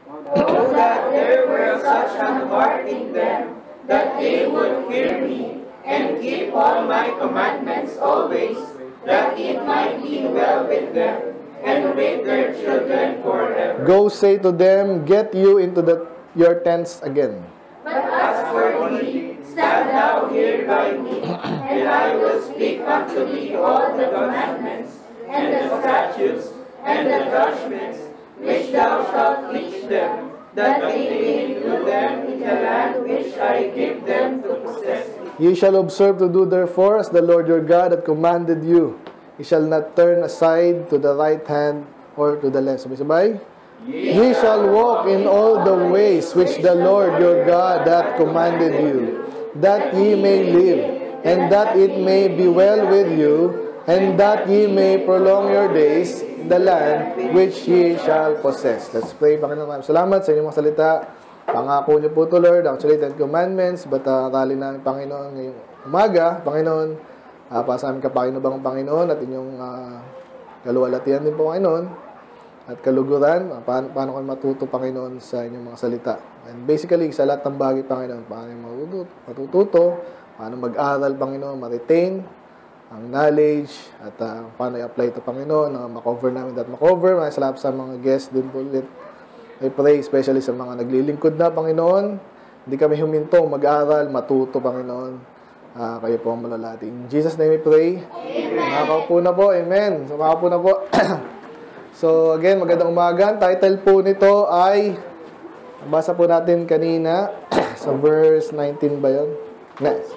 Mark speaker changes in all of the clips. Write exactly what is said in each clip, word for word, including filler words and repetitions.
Speaker 1: Oh, that there were such an heart in them, that they would fear me, and keep all my commandments always, that it might be well with them, and with their children forever.
Speaker 2: Go say to them, get you into the, your tents again.
Speaker 1: But as for thee, stand thou here by me, and I will speak unto thee all the commandments, and the statutes, and the judgments, which thou shalt teach them, that they may do them in the land which I give them to possess.
Speaker 2: Ye shall observe to do therefore as the Lord your God hath commanded you. Ye shall not turn aside to the right hand or to the left. Sabay-sabay. Ye shall walk in all the ways which the Lord your God hath commanded you, that ye may live, and that it may be well with you, and that ye may prolong your days in the land which ye shall possess. Let's pray. Panginoon, salamat sa inyong mga salita. Pangako niyo po ito, Lord, actually Ten Commandments, but uh, rally namin, Panginoon, ngayong umaga, Panginoon, uh, para sa aming kapakinabang Panginoon, at inyong uh, kaluwalhatian din po, Panginoon, at kaluguran, uh, paano, paano kayo matuto, Panginoon, sa inyong mga salita. And basically, sa lahat ng bagay, Panginoon, paano matututo, matututo, paano mag-aral, Panginoon, ma-retain ang knowledge, at uh, paano i-apply ito, Panginoon, na uh, makover namin at makover. Maraming salamat sa mga guests din po ulit. I pray especially sa mga naglilingkod na, Panginoon. Hindi kami huminto, mag-aral, matuto, Panginoon. Uh, kayo po ang malalati. In Jesus' name we pray. Amen. Makakaupo na po. Amen. So, makakaupo na po. So, again, magandang umaga. Title po nito ay, basa po natin kanina, sa verse nineteen ba yun? Next.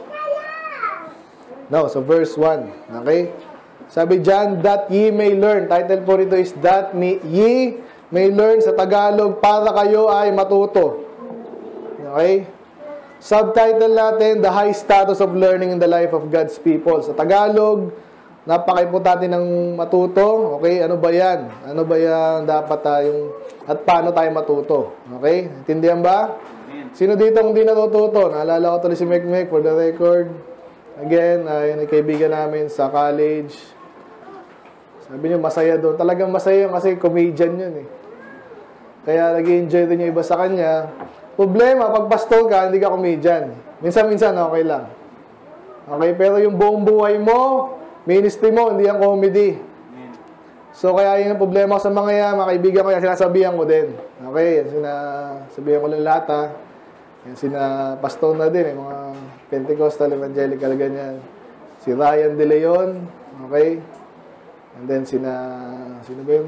Speaker 2: No, sa verse one. Okay? Sabi dyan, that ye may learn. Title po nito is, that ye may learn sa Tagalog, para kayo ay matuto. Okay? Subtitle natin, the high status of learning in the life of God's people. Sa Tagalog, napaka-importante ng matuto. Okay? Ano ba yan? Ano ba yan dapat tayong, at paano tayo matuto? Okay? Intindihan ba? Sino dito kung di natututo? Naalala ko tuloy si Mek-Mek for the record. Again, uh, yun ay kaibigan namin sa college. Sabi niyo, masaya doon. Talagang masaya yun kasi comedian yun eh. Kaya nag-enjoy din yung iba sa kanya. Problema, pag pastor ka, hindi ka comedian. Minsan-minsan, okay lang. Okay, pero yung buong buhay mo, ministry mo, hindi yung comedy. So, kaya yun ang problema ko sa mga yan, mga kaibigan ko yan, sinasabihan ko din. Okay, yan sinasabihan ko lang lahat ha. Yan sina pastor na din, eh, mga Pentecostal, Evangelical, ganyan. Si Ryan De Leon, okay. And then sina, sino ba yun?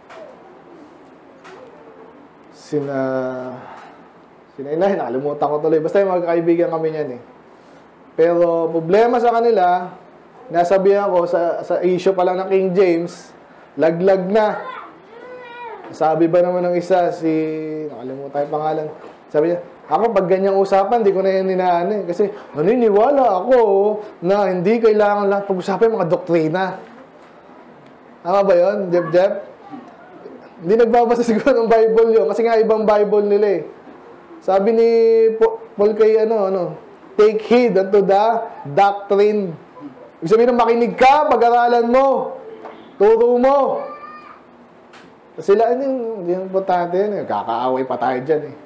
Speaker 2: Sina, sina inahin, nakalimutan ko tuloy. Basta yung magkakaibigan kami niyan eh. Pero problema sa kanila, nasabihan ko sa, sa issue pa lang ng King James, laglag na. Sabi ba naman ng isa, si, nakalimutan yung pangalan, sabi niya, ako pag ganyang usapan, hindi ko na yun ninaan eh. Kasi naniniwala ako na hindi kailangan lang pag-usapan mga doktrina. Tama ba yun, Jeff Jeff? Hindi nagbabasa siguro ng Bible yun. Kasi nga ibang Bible nila eh. Sabi ni Paul kay ano, ano, take heed unto the doctrine. Ibig sabihin na makinig ka, pag-aralan mo, turo mo. Sila, ano, hindi yung importante yun. Kakaaway pa tayo dyan eh.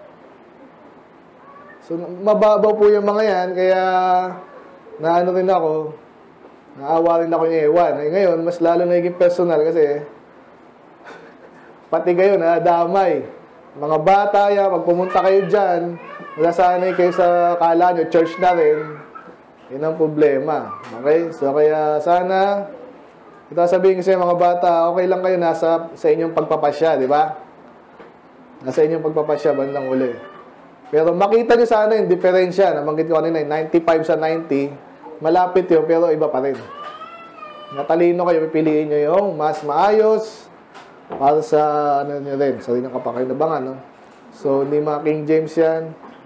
Speaker 2: So, mababaw po yung mga yan, kaya naano rin ako, naawa rin ako yung ewan. Eh, ngayon, mas lalo naging personal kasi pati kayo na damay. Mga bata yan, pag pumunta kayo dyan, nasanay kayo sa kala nyo, church na rin, yun ang problema. Okay? So, kaya sana, ito sabihin ko sa mga bata, okay lang kayo nasa sa inyong pagpapasya, di ba? Nasa inyong pagpapasya, bandang uli. Pero makita nyo sana yung diferensya. Nabanggit ko kanina, ninety-five sa ninety, malapit yun, pero iba pa rin. Natalino kayo, pipiliin nyo yung mas maayos para sa, ano nyo rin, sa inyong kapakinabangan, no? So, hindi mga King James yan.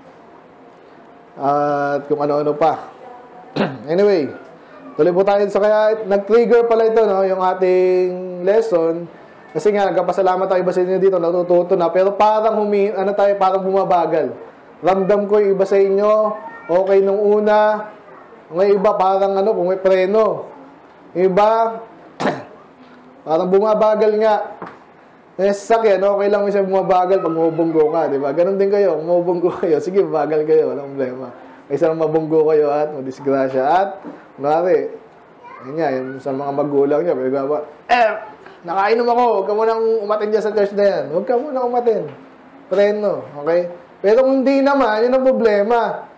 Speaker 2: At kung ano-ano pa. Anyway, tuloy po tayo. So, kaya nag-trigger pala ito, no, yung ating lesson. Kasi nga, nagkapasalamat tayo iba sa inyo dito, natututo na. Pero parang humi, ano tayo, parang bumabagal. Ramdam ko yung iba sa inyo, okay nung una. Yung iba parang ano, kung may preno. Yung iba, parang bumabagal nga. Eh, sasakyan, okay lang minsan bumabagal pag mabunggo ka, di ba? Ganon din kayo, kung mabunggo kayo, sige, bagal kayo, walang problema. Kaysa lang mabunggo kayo at madisgrasya. At, kunwari, yun nga, yun sa mga magulang niya, pero gaba, eh, nakainom ako, huwag ka munang umatin dyan sa church na yan. Huwag ka munang umatin. Preno, okay? Pero kung hindi naman, yun ang problema.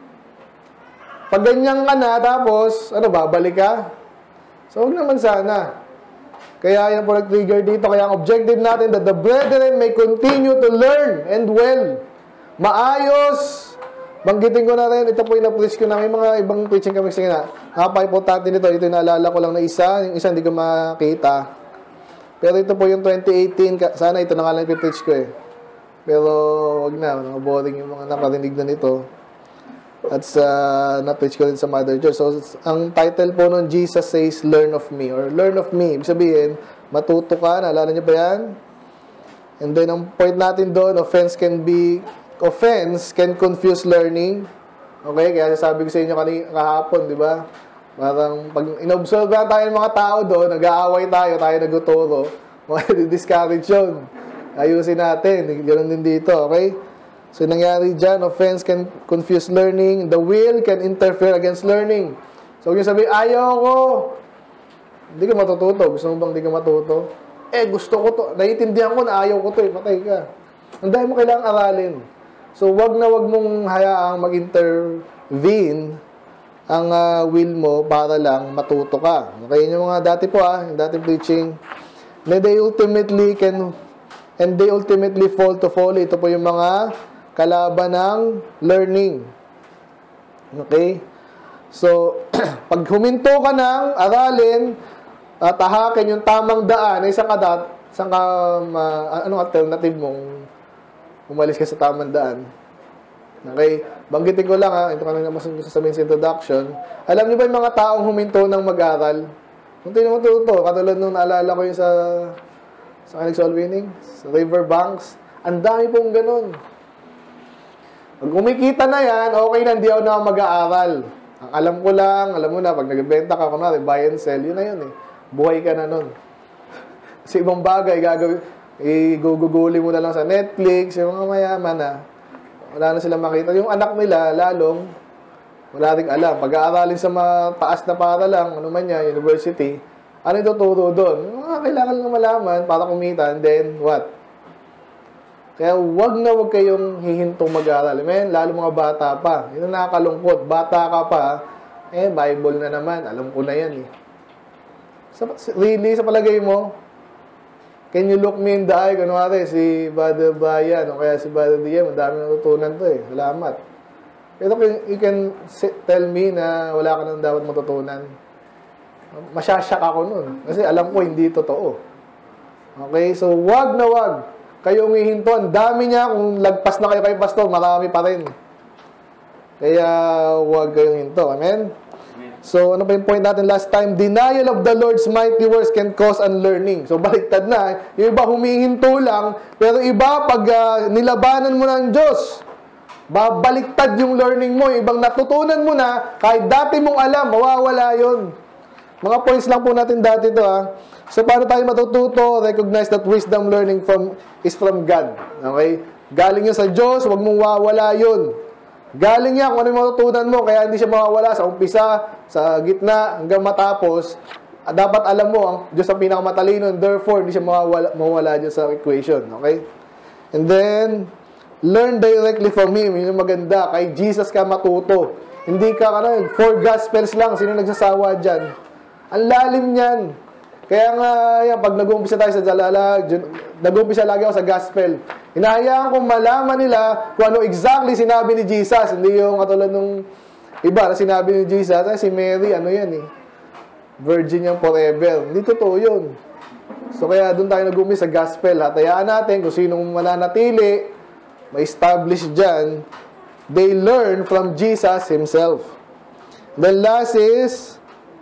Speaker 2: Pag ganyan ka na, tapos, ano, babalik ka? So, huwag naman sana. Kaya yan po nag-trigger dito. Kaya ang objective natin that the brethren may continue to learn and well. Maayos. Banggitin ko na rin. Ito po yung na-preach ko na. May mga ibang preaching kami sige na. Napaka-importante nito. Ito yung naalala ko lang na isa. Yung isa hindi ko makita. Pero ito po yung twenty eighteen. Sana ito na nga lang yung preach ko eh. Pero wag na. Boring yung mga nakarinig na nito. At sa na-preach ko rin sa Mother Church. So, ang title po nun, Jesus Says, Learn of Me. Or Learn of Me. Ibig sabihin, matuto ka. Naalala niyo ba yan? And then, ang point natin doon, offense can be, offense can confuse learning. Okay? Kaya sabi ko sa inyo kanina, kahapon, di ba? Parang, pag in-observe na tayo ng mga tao doon, nag-aaway tayo, tayo naguturo, discourage yun. Ayusin natin. Ganoon din dito, okay? So, nangyari dyan, offense can confuse learning. The will can interfere against learning. So, huwag yung sabihin, ayaw ko. Hindi ka matututo. Gusto mo bang hindi ka matuto? Eh, gusto ko to. Naiintindihan ko na ayaw ko to. Eh, patay ka. Ang dahil mo kailangang aralin. So, wag na wag mong hayaang mag-intervene ang uh, will mo para lang matuto ka. Okay, yung mga dati po ah, yung dating preaching. And they ultimately can, and they ultimately fall to folly. Ito po yung mga kalaban ng learning. Okay? So, pag huminto ka ng aralin, uh, tahakin yung tamang daan, ay saan ka, dat, saan ka uh, anong alternative mong umalis ka sa tamang daan? Okay? Banggitin ko lang ha, ito kanina mas gusto sabihin sa introduction. Alam niyo ba yung mga taong huminto ng mag-aral? Kung tinong matuto, katulad nung naalala ko yung sa sa Alex Olwining, sa River Banks, ang dami pong ganun. Pag kumikita na yan, okay na, hindi ako na mag-aaral. Ang alam ko lang, alam mo na, pag nagbenta ka, kunwari, buy and sell, yun na yun eh. Buhay ka na nun. Kasi ibang bagay, gagawin, iguguguli mo na lang sa Netflix, yung mga mayaman na, wala na silang makita. Yung anak nila, lalong, wala rin alam. Pag-aaralin sa mga taas na para lang, ano man yan, university, ano yung tuturo doon? Yung mga kailangan lang malaman para kumita, and then, what? Kaya wag na wag kayong hihintong mag-aral. Amen? Lalo mga bata pa. Yun ang nakakalungkot. Bata ka pa, eh, Bible na naman. Alam ko na yan eh. So, really, sa palagay mo, can you look me in the eye? Kunwari, si Brother Brian, o kaya si Brother D M, ang dami natutunan to eh. Salamat. Pero you can tell me na wala ka nang dapat matutunan. Masyasyak ako nun. Kasi alam ko, hindi totoo. Okay? So, wag na wag kayong hihinto. Ang dami niya. Kung lagpas na kayo kay pastor, marami pa rin. Kaya, huwag kayong hinto. Amen? So, ano pa yung point natin last time? Denial of the Lord's mighty works can cause unlearning. So, baliktad na. Yung iba humihinto lang, pero iba, pag uh, nilabanan mo ng Diyos, babaliktad yung learning mo. Yung ibang natutunan mo na, kahit dati mong alam, mawawala yun. Mga points lang po natin dati ito, ha. So, paano tayo matututo? Recognize that wisdom learning from is from God. Okay? Galing yun sa Diyos, huwag mong wawala yun. Galing yan kung ano yung matutunan mo, kaya hindi siya mawawala sa umpisa, sa gitna, hanggang matapos. Dapat alam mo, ang Diyos ang pinakamatalino, and therefore, hindi siya mawawala, mawawala dyan sa equation. Okay? And then, learn directly from Him. Yun yung maganda. Kay Jesus ka matuto. Hindi ka, ano, four gospels lang. Sino nagsasawa dyan? Ang lalim niyan. Kaya nga, yan, pag nag-uumpisa tayo sa Jalala, nag-uumpisa lagi ako sa gospel. Hinahayaan kong malaman nila kung ano exactly sinabi ni Jesus. Hindi yung katulad nung iba na sinabi ni Jesus, ay, si Mary, ano yan eh, virgin yan forever. Hindi totoo yun. So kaya doon tayo nag-uumpisa sa gospel. Hatayaan natin kung sinong mananatili, ma-establish dyan, they learn from Jesus Himself. Then last is,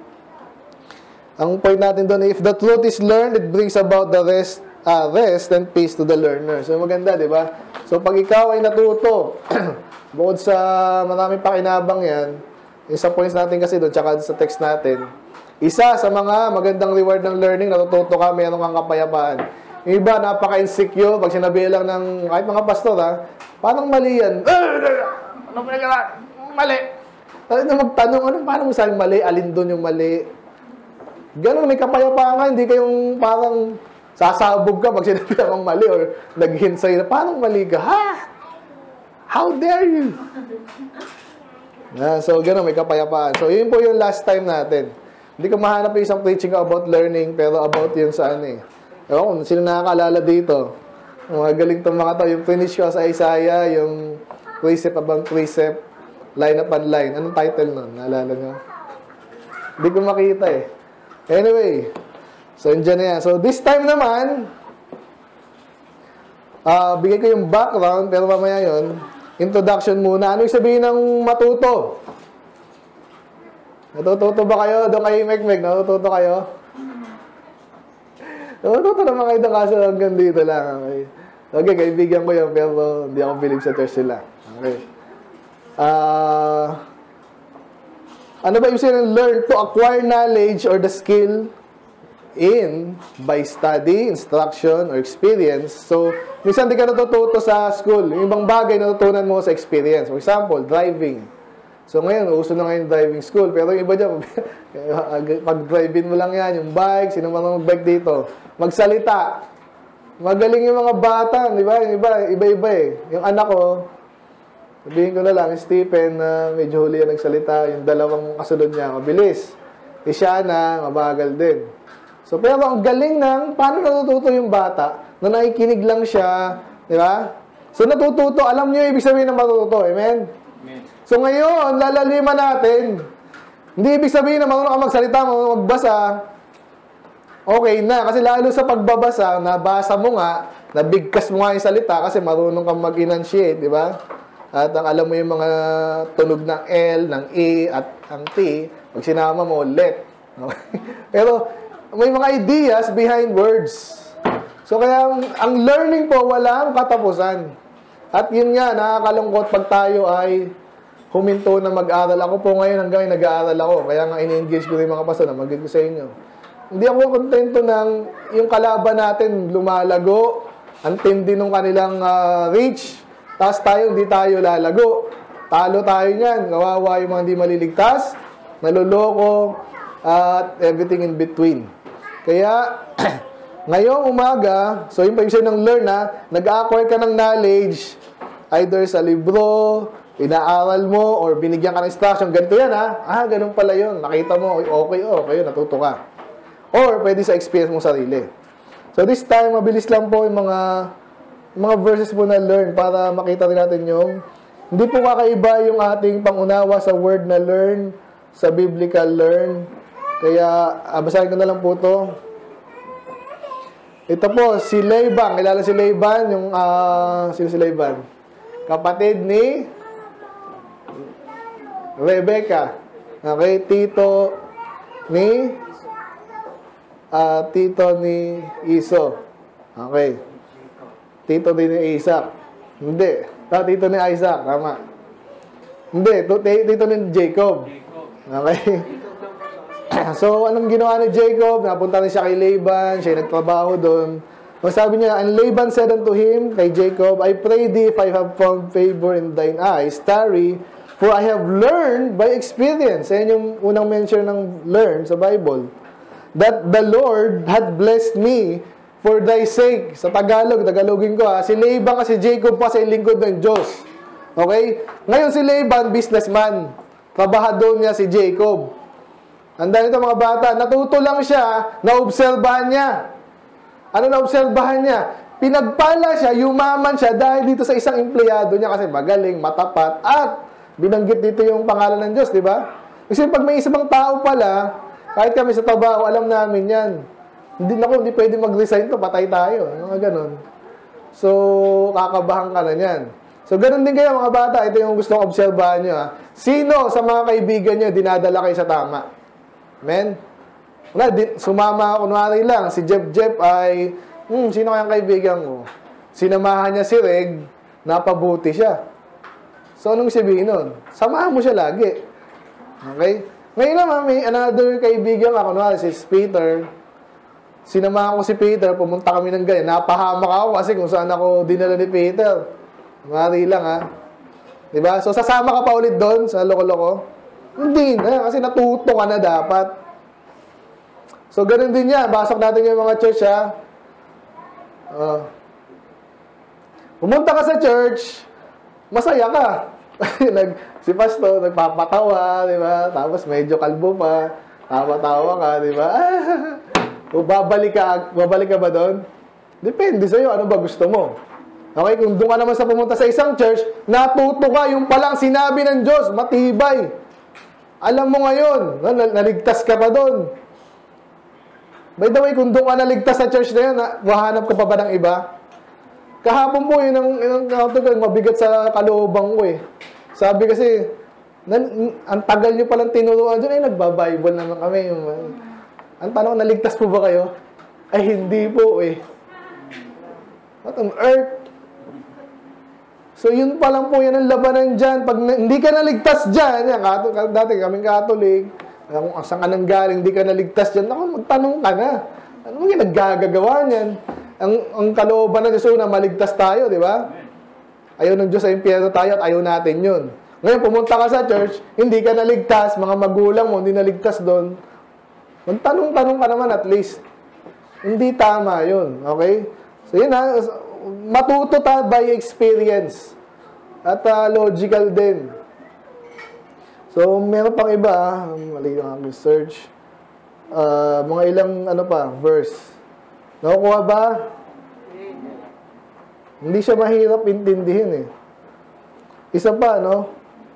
Speaker 2: ang point natin doon, if the truth is learned, it brings about the rest, uh, rest and peace to the learner. So, maganda, di ba? So, pag ikaw ay natuto, bukod sa maraming pakinabang yan, yung sa points natin kasi doon, tsaka sa text natin, isa sa mga magandang reward ng learning, natututo ka, meron kang kapayapaan. Yung iba, napaka-insecure. Pag sinabi lang ng kahit mga pastor, ha, parang mali yan. Ano ba nagawa? Mali. Tapos na magtanong, ano, paano mo sabing mali? Alin doon yung mali? Ganun, may kapayapaan ka. Hindi kayong parang sasabog ka pag sinabi lang mali or nag-hint sa'yo na parang mali ka. Ha? How dare you? Yeah, so, ganun, may kapayapaan. So, yun po yung last time natin. Hindi ko mahanap yung isang preaching about learning, pero about yun sa ano eh. Ewan kung sino nakakaalala dito. Mga galing itong mga to. Yung finish ko sa Isaiah, yung precept upon precept, line upon line. Anong title nun? Naalala nyo? Hindi ko makita eh. Anyway, so andyan na yan. So this time naman, uh, bigay ko yung background, pero mamaya yun, introduction muna. Ano yung sabihin ng matuto? Natututo ba kayo? Doon kayo, Mek-Mek, natututo kayo? Natututo naman kayo doon kaso hanggang dito lang. Okay, okay, kaibigan ko yun, pero hindi ako believe sa church sila. Okay. Ah... Uh, Ano ba yung sabihin? Learn to acquire knowledge or the skill in by study, instruction, or experience. So, minsan di ka natututo sa school. Yung ibang bagay natutunan mo sa experience. For example, driving. So, ngayon, uso na ngayon driving school. Pero yung iba dyan, pag-driving mo lang yan, yung bike, sino man mag-bike dito. Magsalita. Magaling yung mga bata, di ba? Yung iba, iba-iba eh. Yung anak ko, sabihin ko na lang, Stephen, na uh, medyo huli yan nagsalita, yung dalawang kasunod niya, mabilis. E siya na, mabagal din. So, pero ang galing ng, paano natututo yung bata, na nakikinig lang siya, di ba? So, natututo, alam niyo yung ibig sabihin ng matututo, amen? Amen. So, ngayon, lalaliman natin, hindi ibig sabihin na marunong ka magsalita, marunong magbasa, okay na, kasi lalo sa pagbabasa, nabasa mo nga, nabigkas mo nga yung salita, kasi marunong kang mag-enunciate, di ba? At ang alam mo yung mga tunog ng L, ng E, at ang T, pag sinama mo, let. Pero, may mga ideas behind words. So, kaya ang, ang learning po, walang katapusan. At yun nga, nakakalungkot pag tayo ay huminto na mag-aral. Ako po ngayon hanggang nag-aaral ako. Kaya nga in-engage ko rin mga pastor na mag-gig ko sa inyo. Hindi ako kontento ng yung kalaban natin lumalago, ang tindi ng kanilang uh, reach. Tapos tayo, hindi tayo lalago. Talo tayo niyan. Kawawa yung mga hindi maliligtas, naluloko, at everything in between. Kaya, ngayong umaga, so yung pag-isip ng learn na, nag-acquire ka ng knowledge, either sa libro, inaaral mo, or binigyan ka ng instruction, ganito yan ha. Ah, ganun pala yun. Nakita mo, okay, okay, natuto ka. Or, pwede sa experience mo sarili. So this time, mabilis lang po yung mga mga verses po na learn para makita rin natin yung hindi po kakaiba yung ating pangunawa sa word na learn, sa biblical learn. Kaya, ah, basahin ko na lang po to. Ito po, si Laban. Kilala si Laban? Yung, uh, sino si Laban? Kapatid ni Rebecca. Okay, tito ni uh, tito ni Iso. Okay. Tito din ni Isaac. Hindi. Ah, tito ni Isaac. Tama. Hindi. Tito ni Jacob. Okay. So, anong ginawa ni Jacob? Napunta rin siya kay Laban. Siya nagtrabaho doon. So, sabi niya, and Laban said unto him, kay Jacob, I pray thee if I have found favor in thine eyes, tarry, for I have learned by experience. Ayan yung unang mention ng learn sa Bible. That the Lord had blessed me for thy sake. Sa Tagalog, Tagalogin ko ha. Si Laban kasi Jacob pa sa lingkod ng Diyos. Okay? Ngayon si Laban, businessman. Trabahador niya si Jacob. Handa nito mga bata, natuto lang siya, naobserbahan niya. Ano naobserbahan niya? Pinagpala siya, yumaman siya dahil dito sa isang empleyado niya kasi magaling, matapat, at binanggit dito yung pangalan ng Diyos, di ba? Kasi pag may isang tao pala, kahit kami sa trabaho, alam namin yan. Hindi na hindi pwede mag-resign to, patay tayo. Mga ganun. So, kakabahan ka na yan. So, ganun din kayo mga bata. Ito yung gusto kong obserbahan nyo. Ha? Sino sa mga kaibigan nyo dinadala kayo sa tama? Amen? Wala, di, sumama, kunwari lang, si Jeff Jeff ay, hmm, sino kayang kaibigan mo? Sinamahan niya si Reg, napabuti siya. So, anong sabihin nun? Samahan mo siya lagi. Okay? Ngayon naman, may another kaibigan ka, kunwari si Peter. sinamahan ko si Peter, pumunta kami ng ganyan. Napahamak ako kasi kung saan ako dinala ni Peter. Mari lang, ha? Diba? So, sasama ka pa ulit doon sa loko-loko? Hindi na, kasi natuto ka na dapat. So, ganun din yan. Basok natin yung mga church, ha? Uh, pumunta ka sa church, masaya ka. Nag, si pastor, nagpapatawa, diba? Tapos medyo kalbo pa. Tawa-tawa ka, diba? O babalik ka, babalik ka ba doon? Depende sa'yo, ano ba gusto mo? Okay, kung doon ka naman sa pumunta sa isang church, natuto ka, yung palang sinabi ng Diyos, matibay. Alam mo ngayon, naligtas ka pa doon. By the way, kung doon ka naligtas sa church na yun, mahanap ka pa ba ng iba? Kahapon po, yun ang, yun ang, ang mabigat sa kalooban ko eh. Sabi kasi, nan, ang tagal nyo palang tinuruan dyan, ay nagba-Bible naman kami. Yung, ang tanong, naligtas po ba kayo? Ay, hindi po eh. What on earth? So, yun pa lang po, yan ang labanan dyan. Pag na, hindi ka naligtas dyan, yan, kato, dati kaming Catholic, kung saan ka nang galing, hindi ka naligtas dyan, ako, magtanong ka na. Ano mo yung naggagagawa niyan? Ang, ang kalooban na Diyos na maligtas tayo, di ba? Ayaw ng Diyos sa impyerno tayo at ayaw natin yun. Ngayon, pumunta ka sa church, hindi ka naligtas, mga magulang mo, hindi naligtas doon. Magtanong-tanong ka naman at least. Hindi tama yun. Okay? So, yun ha. Matuto ta by experience. At uh, logical din. So, meron pang iba. Mali yung aking search. Uh, mga ilang, ano pa, verse. Nakukuha ba? Hindi siya mahirap intindihin eh. Isa pa, no?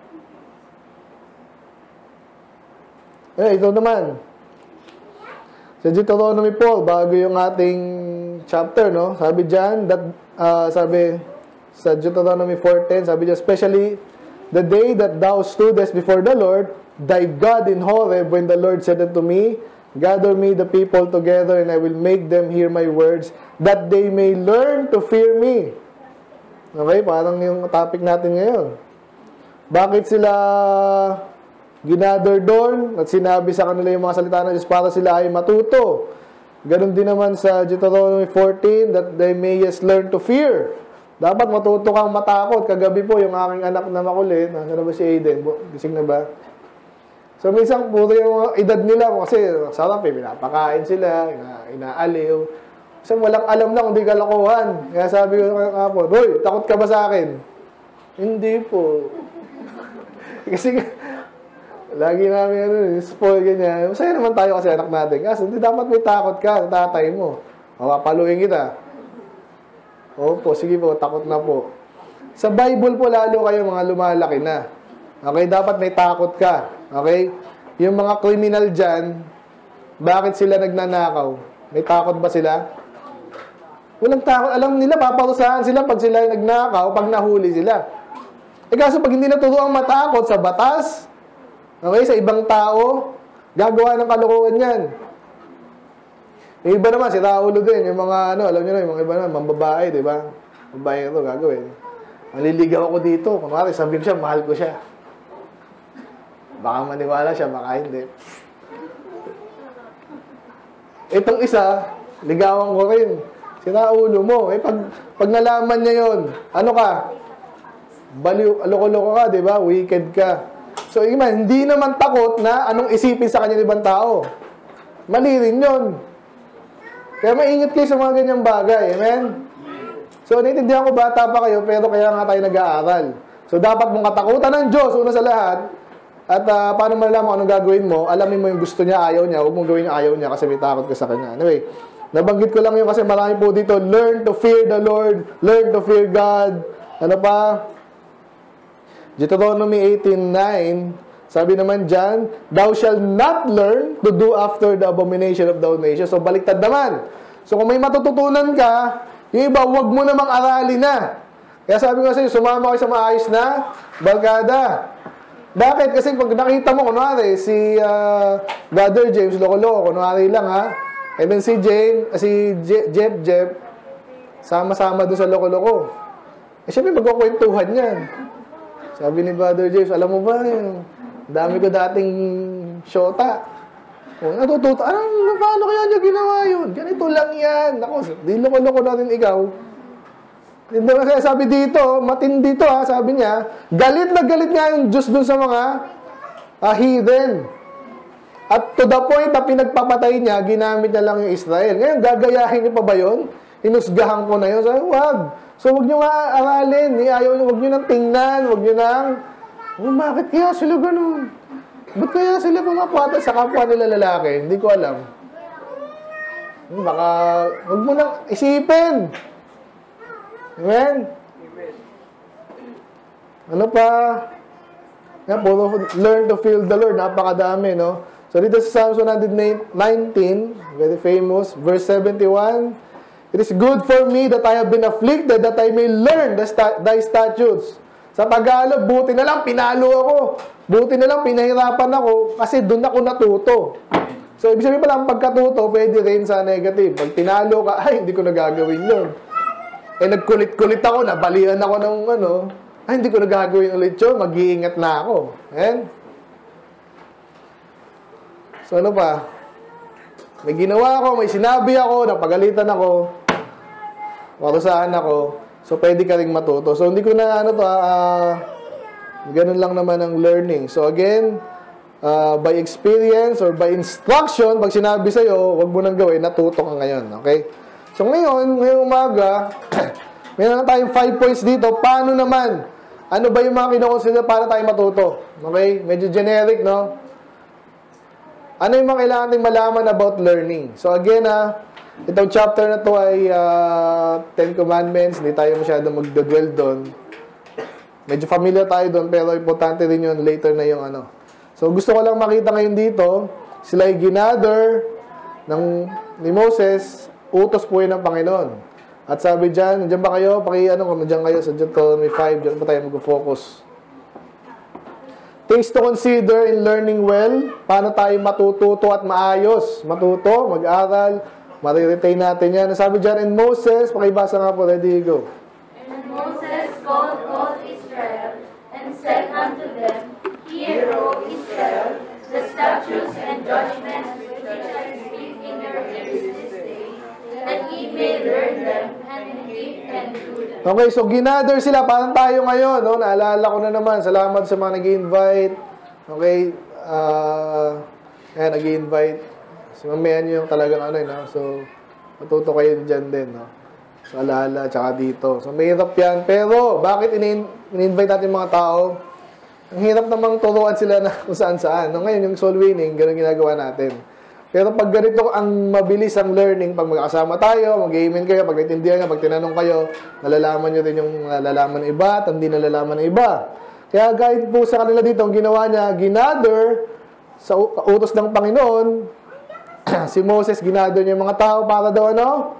Speaker 2: Eh, ito naman. Sa Deuteronomy four, bago yung ating chapter, no? Sabi dyan, that, uh, sabi sa Deuteronomy four ten, sabi dyan, especially the day that thou stoodest before the Lord, thy God in Horeb, when the Lord said unto me, gather me the people together, and I will make them hear my words, that they may learn to fear me. Okay, parang yung topic natin ngayon. Bakit sila ginather doon at sinabi sa kanila yung mga salita ng Diyos para sila ay matuto? Ganon din naman sa Deuteronomy fourteen, that they may yes learn to fear. Dapat matuto kang matakot. Kagabi po, yung aking anak na makulit, nasa na ba si Aiden? Gising na ba? So, minsan, puro yung edad nila, kasi sarap eh, pinapakain sila, ina inaaliw. Kasi walang alam na kung di kalokohan. Kaya sabi ko kapon, Hoy, takot ka ba sa akin? Hindi po. Kasi, lagi namin ano, spoil ganyan. Masaya naman tayo kasi anak natin. Kasi hindi dapat may takot ka sa tatay mo. Mapapaluin kita. Opo, sige po, takot na po. Sa Bible po lalo kayo mga lumalaki na. Okay, dapat may takot ka. Okay? Yung mga criminal dyan, bakit sila nagnanakaw? May takot ba sila? Walang takot. Alam nila, paparusahan sila pag sila nagnakaw, pag nahuli sila. Eh kaso pag hindi naturuang matakot sa batas, okay, sa ibang tao, gagawa ng kalokohan yan. Yung iba naman, si Raulo din, yung mga, ano, alam nyo na, yung mga iba naman, mambabae, di ba? Mambabae ito, gagawin. Maliligaw ako dito. Kunwari, sabihin siya, mahal ko siya. Baka maniwala siya, baka hindi. Itong isa, ligawan ko rin. Si Raulo mo. Eh, pag, pag nalaman niya yon, ano ka? Baliw, loko-loko ka, di ba? Wicked ka. So, iba, hindi naman takot na anong isipin sa kanya ibang tao. Mali rin yun. Kaya maingat kayo sa mga ganyang bagay. Amen? So, naiintindihan ko, bata pa kayo, pero kaya nga tayo nag-aaral. So, dapat mong katakutan ng Diyos, una sa lahat. At uh, paano malalaman kung anong gagawin mo, alamin mo yung gusto niya, ayaw niya, huwag mong gawin yung ayaw niya kasi may takot ka sa kanya. Anyway, nabanggit ko lang yun kasi marami po dito, learn to fear the Lord, learn to fear God. Ano pa? Deuteronomy eighteen nine, sabi naman dyan, thou shalt not learn to do after the abomination of the nations. So, baliktad naman. So, kung may matututunan ka, yung iba, huwag mo namang aralin na. Kaya sabi ko kasi, sumama kayo sa maayos na barkada. Bakit? Kasi pag nakita mo, kunwari, si uh, Brother James, loko-loko, kunwari lang ha. And then si James, uh, si Je Jeff, Jeff, sama-sama doon sa loko-loko. Eh, syempre, magkukwentuhan yan. Sabi ni Brother James, alam mo ba, yung dami ko dating shota. O, natututo, anong naman, paano kaya niya ginawa yun? Ganito lang yan. Ako, di loko-loko na rin ikaw. Hindi naman kaya sabi dito, matindi to ha, sabi niya, galit na galit nga yung Diyos dun sa mga uh, heathen. At to the point na pinagpapatay niya, ginamit niya lang yung Israel. Ngayon, gagayahin niyo pa ba yun? Inusgahan ko na yun. Sabi, wag. So, wag niyo nga aralin. Ayaw niyo, wag niyo nang tingnan. Wag niyo nang, oh, bakit kaya sila ganun? Ba't kaya sila pumapatay sa kapwa nila lalaki? Hindi ko alam. Baka, wag mo nang isipin. Amen? Ano pa? Yan, puro learn to feel the Lord. Napakadami, no? So, dito sa Psalms one nineteen, very famous, verse seventy-one, it is good for me that I have been afflicted, that I may learn the sta thy statutes. Sa Tagalog, buti na lang, pinalo ako. Buti na lang, pinahirapan ako, kasi doon ako natuto. So, ibig sabihin pala, ang pagkatuto, pwede rin sa negative. Pag pinalo ka, ay, hindi ko nagagawin yun. Eh, nagkulit-kulit ako, nabalian ako ng ano, ay, hindi ko nagagawin ulit yun, mag-iingat na ako. Ayan. So, ano pa? May ginawa ako, may sinabi ako, napagalitan ako, warusahan ako, so pwede ka rin matuto. So, hindi ko na, ano to, ah, uh, ganun lang naman ang learning. So, again, uh, by experience or by instruction, pag sinabi sa'yo, wag mo nang gawin, natuto ka ngayon. Okay? So, ngayon, ngayong umaga, mayroon na tayong five points dito. Paano naman? Ano ba yung mga kinoconsider para tayo matuto? Okay? Medyo generic, no? Ano yung mga kailangan natin malaman about learning? So again, ah, itong chapter na to ay uh, Ten Commandments. Hindi tayo masyadong magdadwell doon. Medyo familiar tayo doon, pero importante rin yun later na yung ano. So gusto ko lang makita ngayon dito, sila ay ginather ng, ni Moses, utos po yun ng Panginoon. At sabi dyan, dyan ba kayo? Paki, ano, kung dyan kayo sa Deuteronomy five, dyan pa tayo mag-focus. Things to consider in learning well. Paano tayo matututo at maayos? Matuto, mag-aral, mariretain natin yan. Sabi dyan, in Moses, pakibasa nga po, ready, go.
Speaker 1: And Moses called all Israel, and said unto them, Hear, O Israel, the statutes and judgments which I speak in your ears this day, that ye may learn them, and keep and do them.
Speaker 2: Okay, so ginather sila, parang tayo ngayon, no? Naalala ko na naman, salamat sa mga nag-i-invite. Okay, uh, ayan, nag-i-invite. So, mamaya nyo yung talagang ano, no? So, matuto kayo dyan din, no? So, alaala, tsaka dito. So, mahirap yan. Pero, bakit in-invite natin mga tao? Ang hirap namang turuan sila na kung saan-saan. No? Ngayon, yung soul winning, ganun ginagawa natin. Pero pag ganito ang mabilis ang learning, pag magkasama tayo, mag-amen kayo, pag naintindihan nyo, pag tinanong kayo, nalalaman nyo din yung nalalaman ng iba at hindi nalalaman ng iba. Kaya kahit po sa kanila dito, ang ginawa niya, ginather sa utos ng Panginoon, si Moses, ginather niya yung mga tao para daw ano?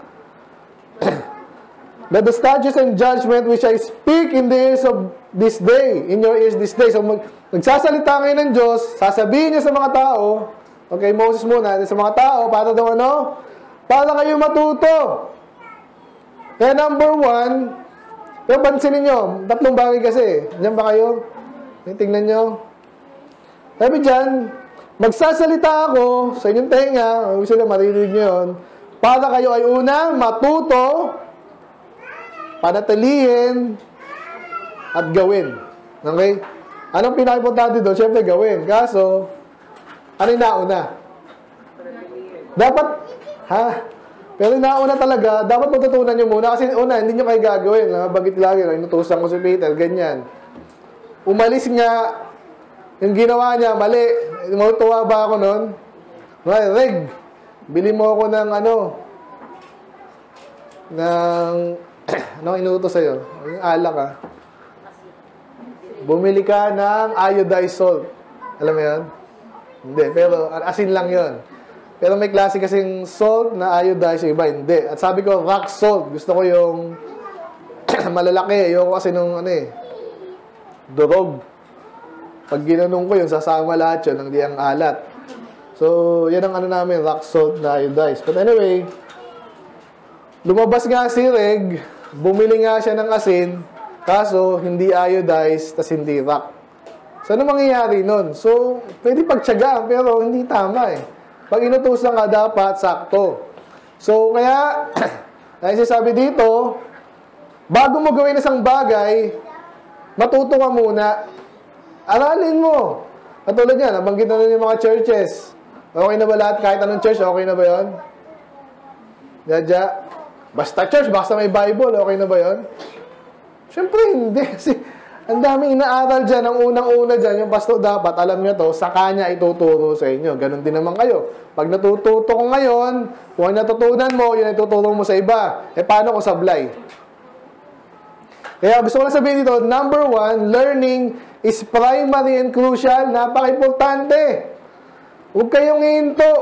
Speaker 2: That the statutes and judgment which I speak in the ears of this day, in your ears this day. So mag nagsasalita ngayon ng Diyos, sasabihin niya sa mga tao, okay, Moses muna, sa mga tao, para daw ano? Para kayo matuto. Kaya number one, pero pansinin nyo, tatlong bagay kasi. Diyan ba kayo? Tingnan nyo. Sabi dyan, magsasalita ako sa inyong tenga, gusto na marinig nyo yun, para kayo ay una, matuto, panatilihin, at gawin. Okay? Anong pinaka-importante doon? Siyempre, gawin. Kaso, ano yung nauna? Dapat, ha? Pero yung nauna talaga, dapat matutunan nyo muna. Kasi una, hindi nyo kayo gagawin. Bagit lagi, inutusan ko si Peter, ganyan. Umalis nga, yung ginawa niya, mali. Matutuwa ba ako nun? Reg, bili mo ako ng ano, ng, ano inutos sa'yo? Yung alak, ha? Bumili ka ng iodized salt. Alam mo yun? Hindi, pero asin lang yun. Pero may klase kasing salt na iodized, yung iba hindi. At sabi ko, rock salt. Gusto ko yung malalaki. Ayoko kasi nung ano eh, durog. Pag ginanong ko yun, sasama lahat yun, hindi ang alat. So, yan ang ano namin, rock salt na iodized. But anyway, lumabas nga si Reg, bumili nga siya ng asin, kaso hindi iodized, tas hindi rock. So, ano mangyayari nun? So, pwede pagtsagaan, pero hindi tama eh. Pag inutusan ka, dapat sakto. So, kaya, dahil sinasabi dito, bago mo gawin isang bagay, matuto ka muna. Aralin mo. Katulad yan, nabanggit na rin yung mga churches. Okay na ba lahat? Kahit anong church, okay na ba yun? Dadya? Basta church, basta may Bible, okay na ba yun? Siyempre, hindi. Kasi, ang daming inaaral dyan. Ang unang-una dyan, yung pastor dapat, alam nyo to, sa kanya ituturo sa inyo. Ganon din naman kayo. Pag natututo ko ngayon, kung ang natutunan mo, yun ay tuturo mo sa iba. Eh, paano ko sablay? Kaya gusto ko lang sabihin dito, number one, learning is primary and crucial. Napaka-importante. Huwag kayong hinto.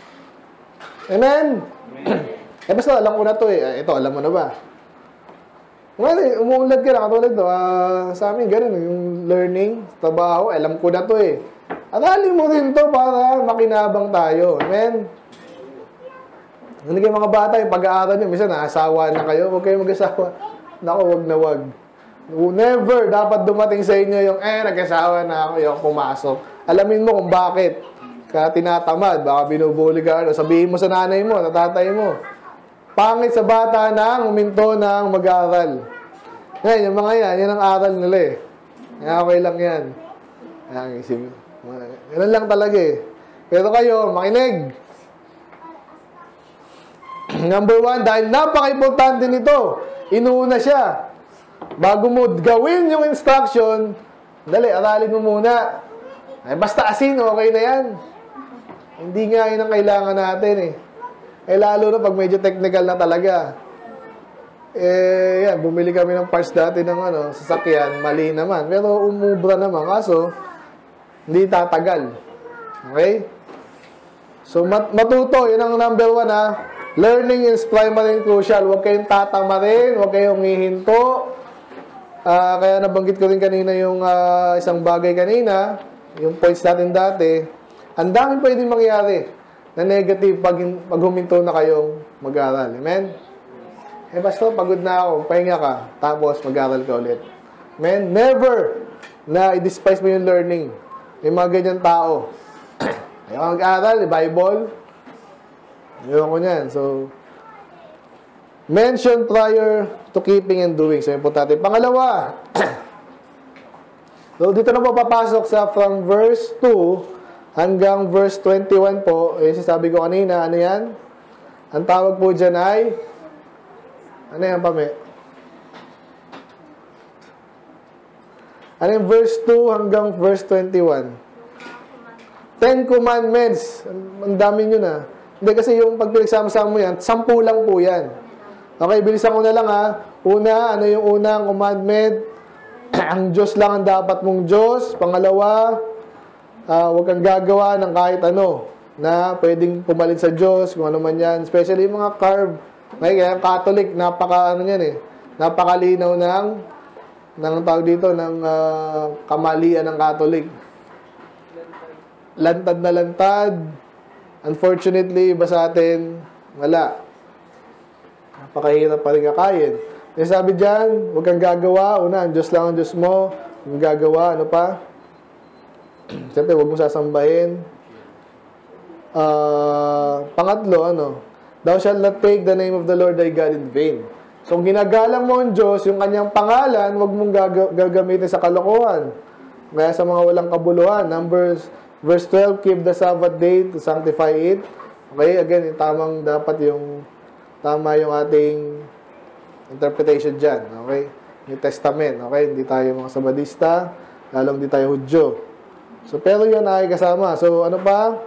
Speaker 2: Amen? Eh, basta alam ko na to eh. Ito, alam mo na ba? Ngayon, umuunlad ka na. Katulad to, uh, sa amin, ganun, yung learning, trabaho, alam ko na to eh. Aralin mo rin to para makinabang tayo. Amen? Hindi kayo mga bata, yung pag-aaral nyo, minsan naasawa na kayo, huwag kayong mag-asawa. Naku, wag na wag. Never dapat dumating sa inyo yung, eh, nag-asawa na ako, yung pumasok. Alamin mo kung bakit ka tinatamad, baka binubuli ka, ano, sabihin mo sa nanay mo, sa tatay mo. Pangit sa bata na huminto ng mag-aaral. Ngayon, yung mga yan, yan ang aral nila eh. Kaya okay lang yan. Ayan, isip. Ganun lang talaga eh. Pero kayo, makinig. Number one, dahil napaka-importante nito, inuuna siya. Bago mo gawin yung instruction, dali, aralin mo muna. Ay, basta asin, okay na yan. Hindi nga yun ang kailangan natin eh. Eh, lalo na pag medyo technical na talaga. Eh, yan, bumili kami ng parts dati ng ano, sasakyan, mali naman. Pero umubra naman, kaso, hindi tatagal. Okay? So, mat matuto, yun ang number one ha. Learning is primary and crucial. Huwag kayong tatama rin, huwag kayong hihinto. Uh, kaya nabanggit ko rin kanina yung uh, isang bagay kanina, yung points natin dati. Ang daming pwedeng mangyari na negative pag, pag huminto na kayong mag-aral. Amen? Eh, basta pagod na ako, pahinga ka, tapos mag-aral ka ulit. Amen? Never na i-despise mo yung learning. May mga ganyan tao. Ayaw mag-aral, Bible. Ayaw ko niyan. So, mention prior to keeping and doing. So, importante. Pangalawa, so, dito na po papasok sa from verse two hanggang verse twenty-one po. Eh, sabi ko kanina, ano yan? Ang tawag po dyan ay, ano yan, Pame? Ano yung verse two hanggang verse twenty-one? Ten Commandments. Ang dami nyo na. Hindi kasi yung pag pinagsama-sama mo yan, sampu lang po yan. Okay, bilisan ko na lang ha. Una, ano yung unang commandment? Ang Diyos lang ang dapat mong Diyos. Pangalawa, uh, huwag kang gagawa ng kahit ano na pwedeng pumalit sa Diyos, kung ano man yan. Especially yung mga carb. Okay, kaya Catholic, napaka ano yan eh. Napakalinaw ng ng tawag dito, ng uh, kamalian ng Catholic. Lantad na lantad. Unfortunately, iba sa atin, wala. Napakahirap pa rin kakain. Yung sabi dyan, huwag kang gagawa. Una, ang Diyos lang ang Diyos mo. Huwag kang gagawa. Ano pa? Siyempre, huwag mo sasambahin. Uh, pangatlo, ano? Thou shalt not take the name of the Lord thy God in vain. So, kung ginagalang mo ang Diyos, yung kanyang pangalan, huwag mong gag gagamitin sa kalokohan. Kaya sa mga walang kabuluhan. Numbers, verse twelve, keep the Sabbath day to sanctify it. Okay, again, tamang dapat yung tama yung ating interpretation dyan. Okay? New Testament. Okay? Hindi tayo mga Sabadista. Lalong hindi tayo Hudyo. So, pero yun ay kasama. So, ano pa?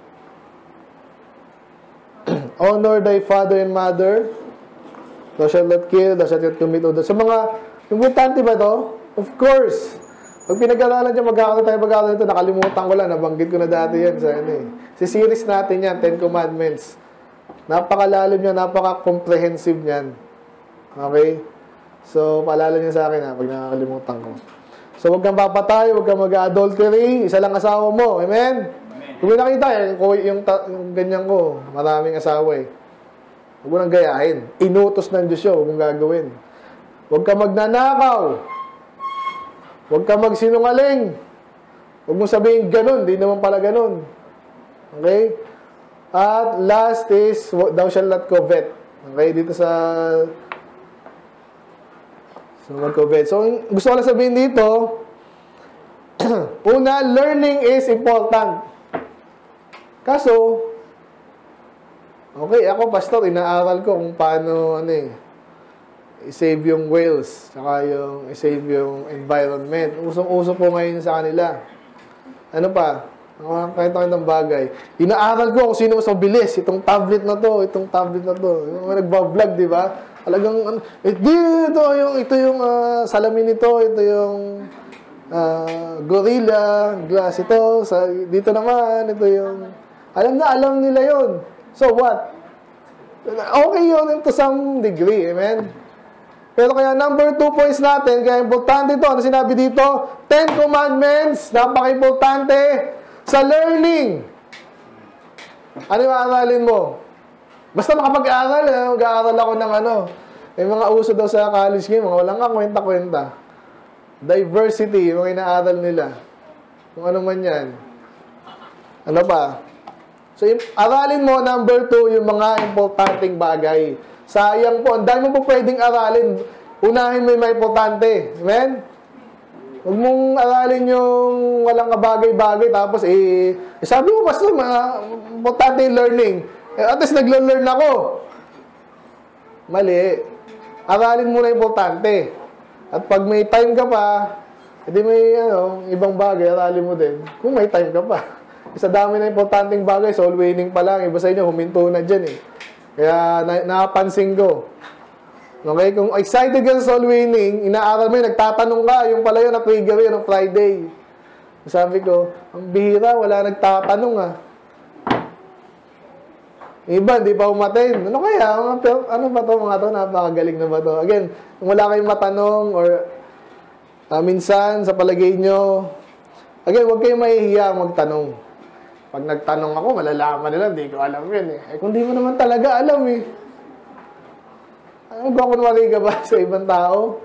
Speaker 2: Honor thy father and mother. Thou shalt not kill. Thou shalt not commit adultery. So, mga, importante ba to? Of course. Pag pinag-aralan dyan, mag-aaral tayo mag-aaral ito, nakalimutan ko lang. Nabanggit ko na dati yan sa ano eh. Si series natin yan, Ten Commandments. Napakalalim niya, napaka-comprehensive niyan. Okay? So, paalala niya sa akin ha, pag nakakalimutan ko. So, huwag kang papatay, huwag kang mag-adultery, isa lang asawa mo. Amen? Amen. Kung may nakita, yung, yung, yung ganyan ko, maraming asawa eh. Huwag mo nang gayahin. Inutos ng Diyos yun, huwag mong gagawin. Huwag kang magnanakaw. Huwag kang magsinungaling. Huwag mong sabihin ganun, di naman pala ganun. Okay? At last is, thou shalt not covet. Okay, dito sa... So, mag-covet. So, gusto ko lang sabihin dito, una, learning is important. Kaso, okay, ako pastor, inaaral ko kung paano, ano eh, i-save yung whales, saka yung i-save yung environment. Usong-uso po ngayon sa kanila. Ano pa? Kahit ng bagay. Inaaral ko kung sino mas mabilis. Itong tablet na to, itong tablet na to. Yung nagbablog, di ba? Talagang, eh, ito yung, ito yung uh, salamin nito, ito yung uh, gorilla, glass ito, sa, dito naman, ito yung, alam na, alam nila yon. So what? Okay yun to some degree, amen? Pero kaya number two points natin, kaya importante ito, ano sinabi dito? Ten Commandments, napaka-importante sa learning. Ano yung aaralin mo? Basta makapag-aaral, eh, mag-aaral ako ng ano. May mga uso daw sa college game, mga walang kakwenta-kwenta. Diversity, yung mga inaaral nila. Kung ano man yan. Ano pa? So, yung, aralin mo, number two, yung mga importanteng bagay. Sayang po, ang dami mo po pwedeng aralin. Unahin mo yung mga importante. Amen? Huwag mong aralin yung walang kabagay-bagay, tapos eh, eh sabi mo, basta, mga importante yung learning. Eh, at least naglo-learn ako. Mali. Aralin mo na importante. At pag may time ka pa, edi may ano, ibang bagay, aralin mo din. Kung may time ka pa. Sa dami na importanteng bagay, soul winning pa lang. Iba sa inyo, huminto na dyan eh. Kaya na, napansin ko. Okay? Kung excited ka sa soul winning, inaaral mo yun, nagtatanong ka, yung pala yun, na-trigger yun, ng Friday. Sabi ko, ang bihira, wala nagtatanong ah. Iba, hindi pa umatin. Ano kaya? Ano ba to mga to? Napakagaling na ba to? Again, kung wala kayong matanong or uh, minsan sa palagay nyo, again, huwag kayong mahihiya magtanong. Pag nagtanong ako, malalaman nila, hindi ko alam yun eh. Eh, kung di mo naman talaga alam eh. Ano ba kung wari ka ba sa ibang tao?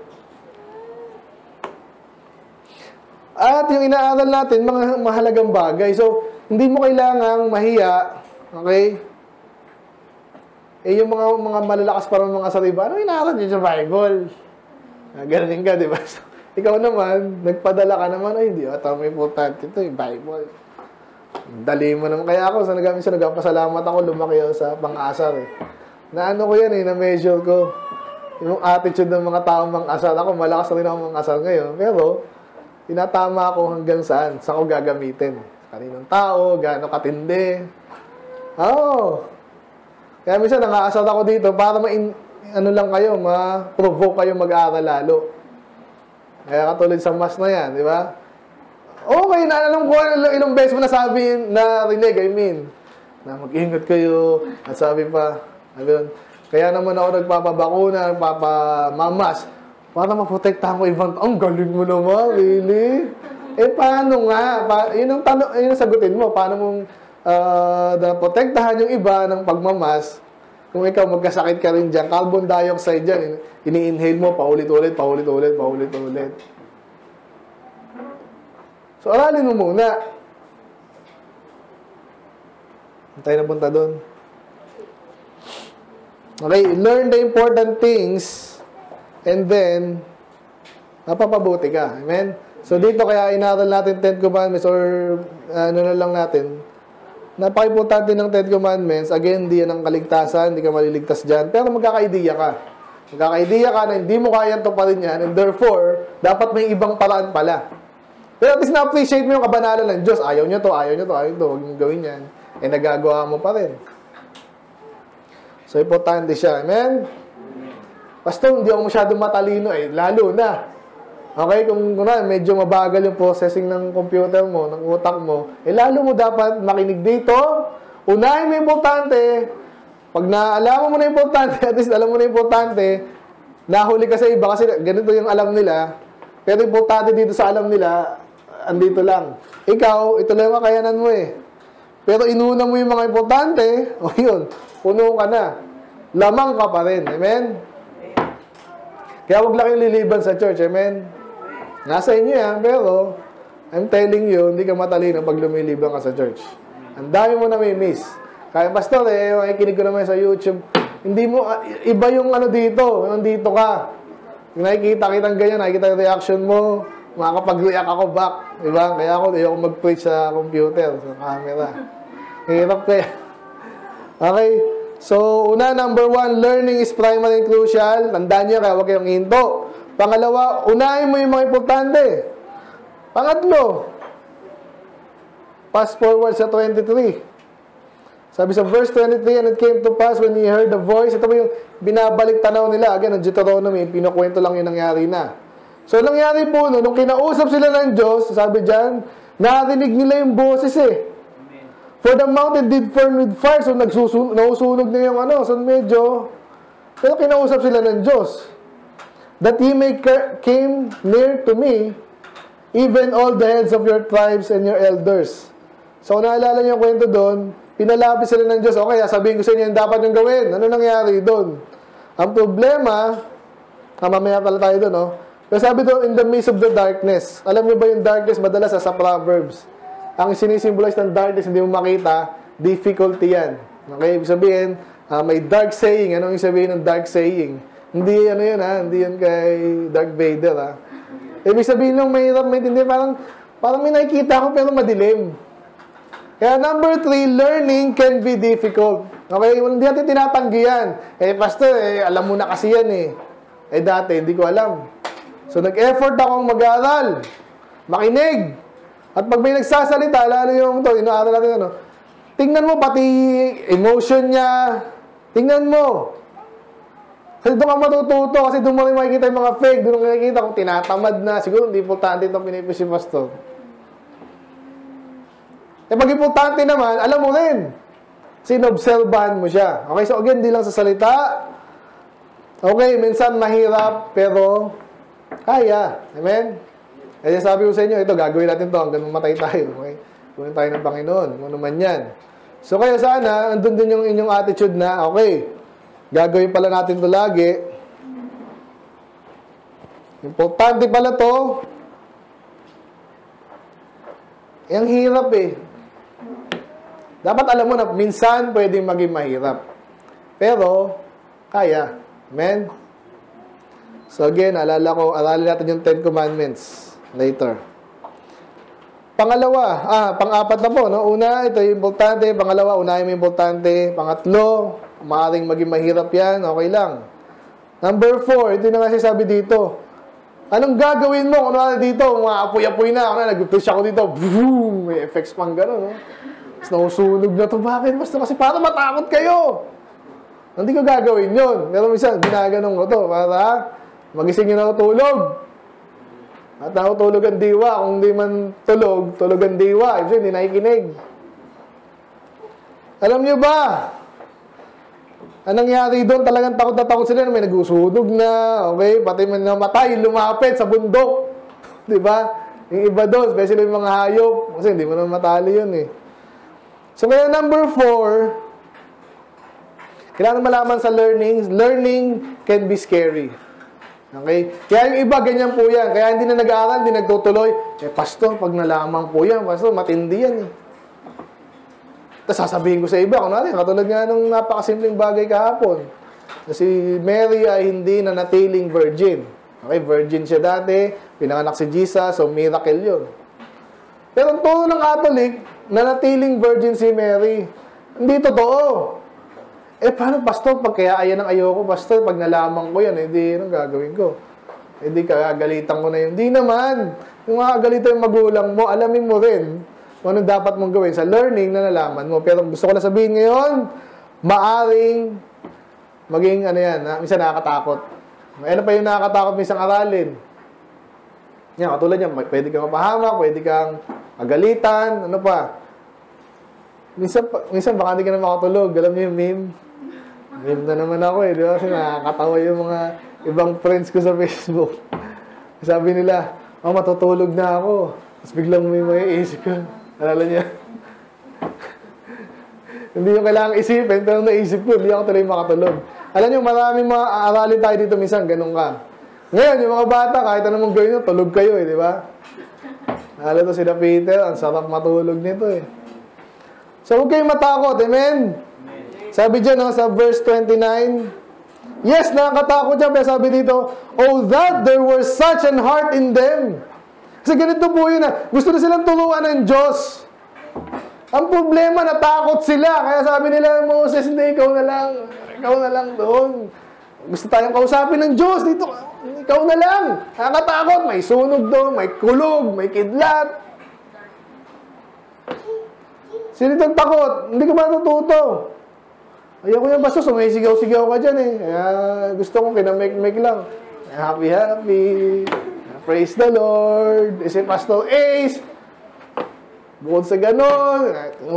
Speaker 2: At yung inaaral natin, mga mahalagang bagay. So, hindi mo kailangang mahiya, okay? Eh, yung mga mga malalakas parang mga sariba, ano inaaral nyo sa Bible? Galing ka, di ba? So, ikaw naman, nagpadala ka naman, ay, hindi, ito may important ito, yung Bible. Dali mo naman. Kaya ako, sa nagamin siya, nagpasalamat ako, lumaki ako sa pang-asar eh. Na ano ko yan eh, na-measure ko. Yung attitude ng mga taong mang-asar. Ako, malakas rin ako mang-asar ngayon. Pero, tinatama ako hanggang saan. Saan ko gagamitin. Kaninong tao, gaano katindi. Oo. Oh. Kaya minsan, nang-aasar ako dito para ma-in, ano lang kayo, ma-provoke kayo mag-aaral lalo. Kaya katulad sa mas na yan, di ba? Okay, naalam ko ilang, ilang beses mo nasabi na rinig, I mean, na mag-ingat kayo. At sabi pa, ayun, kaya naman ako nagpapabakuna, nagpapamamas, para maprotektahan ko ibang, ang galing mo naman, really? Eh, paano nga? Pa, yun ang tanong, yun ang sagutin mo, paano mong uh, naprotektahan yung iba ng pagmamas, kung ikaw magkasakit ka rin dyan, carbon dioxide dyan, ini-inhale mo, paulit-ulit, paulit-ulit, paulit-ulit. So, aralin mo muna. Tayo na punta doon. Okay, learn the important things and then napapabuti ka. Amen? So, dito kaya inaral natin Ten Commandments or ano na lang natin. Napaka-importante ng Ten Commandments. Again, hindi yan ang kaligtasan. Hindi ka maliligtas dyan. Pero magkaka-idea ka. Magkaka-idea ka na hindi mo kayang tuparin yan and therefore, dapat may ibang paraan pala. Pero at least na-appreciate mo yung kabanalan ng Diyos. Ayaw nyo to, ayaw nyo to, ayaw nyo to. Huwag nyo gawin yan. Eh, nagagawa mo pa rin. So, importante siya. Amen? Pastor, hindi ako masyadong matalino eh. Lalo na. Okay? Kung na, medyo mabagal yung processing ng computer mo, ng utak mo, eh, lalo mo dapat makinig dito. Unahin mo yung importante. Pag naalaman mo na yung importante, at least alam mo na yung importante, nahuli ka sa iba kasi ganito yung alam nila. Pero importante dito sa alam nila, andito lang. Ikaw, ito lang yung kakayanan mo eh. Pero inuna mo yung mga importante, o yun, puno ka na. Lamang ka pa rin. Amen? Kaya huwag lang yung liliban sa church. Amen? Nasa inyo yan, pero I'm telling you, hindi ka matalino pag lumiliban ka sa church. Ang dami mo na may miss. Kaya pastor, eh, makikinig ko naman sa YouTube. Hindi mo, iba yung ano dito, nandito ka. Yung nakikita kitang ganyan, nakikita yung reaction mo, makakapag-react ako back. Diba? Kaya ako, ayoko mag-preach sa computer, sa camera. Hirap kaya. Okay? So, una, number one, learning is primary and crucial. Tandaan niyo, kaya huwag kayong hinto. Pangalawa, unahin mo yung mga importante. Pangatlo, fast forward sa twenty-three. Sabi sa verse twenty-three, and it came to pass when he heard the voice. Ito po yung binabalik tanaw nila. Again, ang Deuteronomy, pinukwento lang yung nangyari na. So, nangyari po, no, nung kinausap sila ng Diyos, sabi dyan, narinig nila yung boses eh. For the mountain did burn with fire. So, nagsusun nausunog na yung ano. So, medyo, pero kinausap sila ng Diyos. That he may came near to me, even all the heads of your tribes and your elders. So, naalala niyo yung kwento doon, pinalapit sila ng Diyos. Okay, sabihin ko sa inyo yung dapat yung gawin. Ano nangyari doon? Ang problema, ah, mamaya pala tayo doon, no? Pero sabi doon, in the midst of the darkness. Alam niyo ba yung darkness madalas sa Proverbs? Ang sinisimbolize ng darkness, hindi mo makita, difficulty yan. Okay, ibig sabihin, uh, may dark saying. Ano yung sabihin ng dark saying? Hindi ano yun, ha? Hindi yun kay Darth Vader, ha? Ibig sabihin nung mahirap, may hindi, parang, parang may nakikita ko pero madilim. Kaya number three, learning can be difficult. Okay, hindi natin tinatanggi yan. Eh, pastor, eh, alam mo na kasi yan eh. Eh, dati, hindi ko alam. So, nag-effort akong mag-aaral, makinig. At pag may nagsasalita, lalo yung ito, inaaral natin, ano, tingnan mo pati emotion niya. Tingnan mo. Kasi doon ka matututo, kasi doon mo rin makikita yung mga fake, doon mo makikita kung tinatamad na. Siguro, hindi importante itong pinipis si pastor. Eh, pag importante naman, alam mo rin. Sinobserbahan mo siya. Okay, so again, hindi lang sa salita. Okay, minsan mahirap, pero kaya. Amen? Kaya sabi ko sa inyo, ito, gagawin natin to hanggang mamatay tayo. Okay? Kunin tayo ng Panginoon. Ano man yan. So, kaya sana, andun din yung inyong attitude na, okay, gagawin pala natin to lagi. Importante pala to. Eh, ang hirap eh. Dapat alam mo na minsan pwedeng maging mahirap. Pero, kaya. Amen? So again, alala ko, aralin natin yung Ten Commandments later. Pangalawa, ah, pang-apat na po, no? Una, ito yung importante. Pangalawa, unahin mo yung importante. Pangatlo, maaaring maging mahirap yan. Okay lang. Number four, ito yung nasisabi dito. Anong gagawin mo? Kung ano dito, mga apoy-apoy na. Ako na, nag-push ako dito. Boom! May effects pang gano'n, no? Tapos nausunog na ito. Bakit? Basta kasi para matakot kayo. Hindi ko gagawin yun. Pero minsan, ginaganong ko ito para magising yun ako tulog. At nakutulog ang diwa. Kung hindi man tulog, tulog ang diwa. Ibig hindi nakikinig. Alam niyo ba? Anong nangyari doon? Talagang takot na takot sila. May nag-usunog na. Okay? Pati man namatay, lumapit sa bundok. Diba? Yung iba doon, especially yung mga hayop. Kasi hindi mo naman matali yun eh. So, kaya number four, kailangan malaman sa learning, learning can be scary. Okay? Kaya yung iba, ganyan po yan. Kaya hindi na nag-aaral, hindi nagtutuloy. Eh, pastor, pag nalaman po yan, pastor, matindi yan eh. Tapos sasabihin ko sa iba, kung natin, katulad nga nung napakasimpleng bagay kahapon. Si Mary ay hindi na natiling virgin. Okay, virgin siya dati, pinanganak si Jesus, so miracle yun. Pero ang turo ng Catholic, nanatiling virgin si Mary. Hindi totoo. Eh, paano, pastor, pag kaya ayan ang ayoko, pastor, pag nalaman ko yan, hindi, anong gagawin ko? Hindi, kagalitan ko na yun. Hindi naman. Yung makagalitan yung magulang mo, alamin mo rin kung anong dapat mong gawin sa learning na nalaman mo. Pero gusto ko lang sabihin ngayon, maaring maging, ano yan, na, minsan nakakatakot. Ano pa yung nakakatakot minsan aralin? Yan, katulad yan, pwede kang mapahamak, pwede kang magalitan, ano pa. Minsan, minsan baka hindi ka na makatulog. Alam niyo yung meme? Meme na naman ako eh. Di ba? Kasi nakakatawa yung mga ibang friends ko sa Facebook. Sabi nila, oh, matutulog na ako. Tapos biglang may may isip ko. Alala niya? Hindi yung kailangang isipin, pero naisip ko, hindi ako tuloy makatulog. Alam niyo, maraming mga aaralin tayo dito minsan, ganun ka. Ngayon, yung mga bata, kahit anong gawin nyo, tulog kayo eh, di ba? Alam to sila Peter, ang sarap matulog nito eh. So, huwag kayong matakot. Amen? Sabi dyan, no, sa verse twenty-nine, yes, nakakatakot dyan. Pero sabi dito, oh, that there was such an heart in them. Kasi ganito po yun. Ah. Gusto na silang turuan ng Diyos. Ang problema, natakot sila. Kaya sabi nila, Moses, hindi, ikaw na lang. Ikaw na lang doon. Gusto tayong kausapin ng Diyos dito. Ikaw na lang. Nakakatakot. May sunog doon, may kulog, may kidlat. Sino itong takot? Hindi ka matututo. Ayoko yung basta sumisigaw-sigaw ka dyan eh. Kaya gusto ko kinamake-make lang. Happy, happy. Praise the Lord. Is it Pastor Ace? Bukod sa ganon.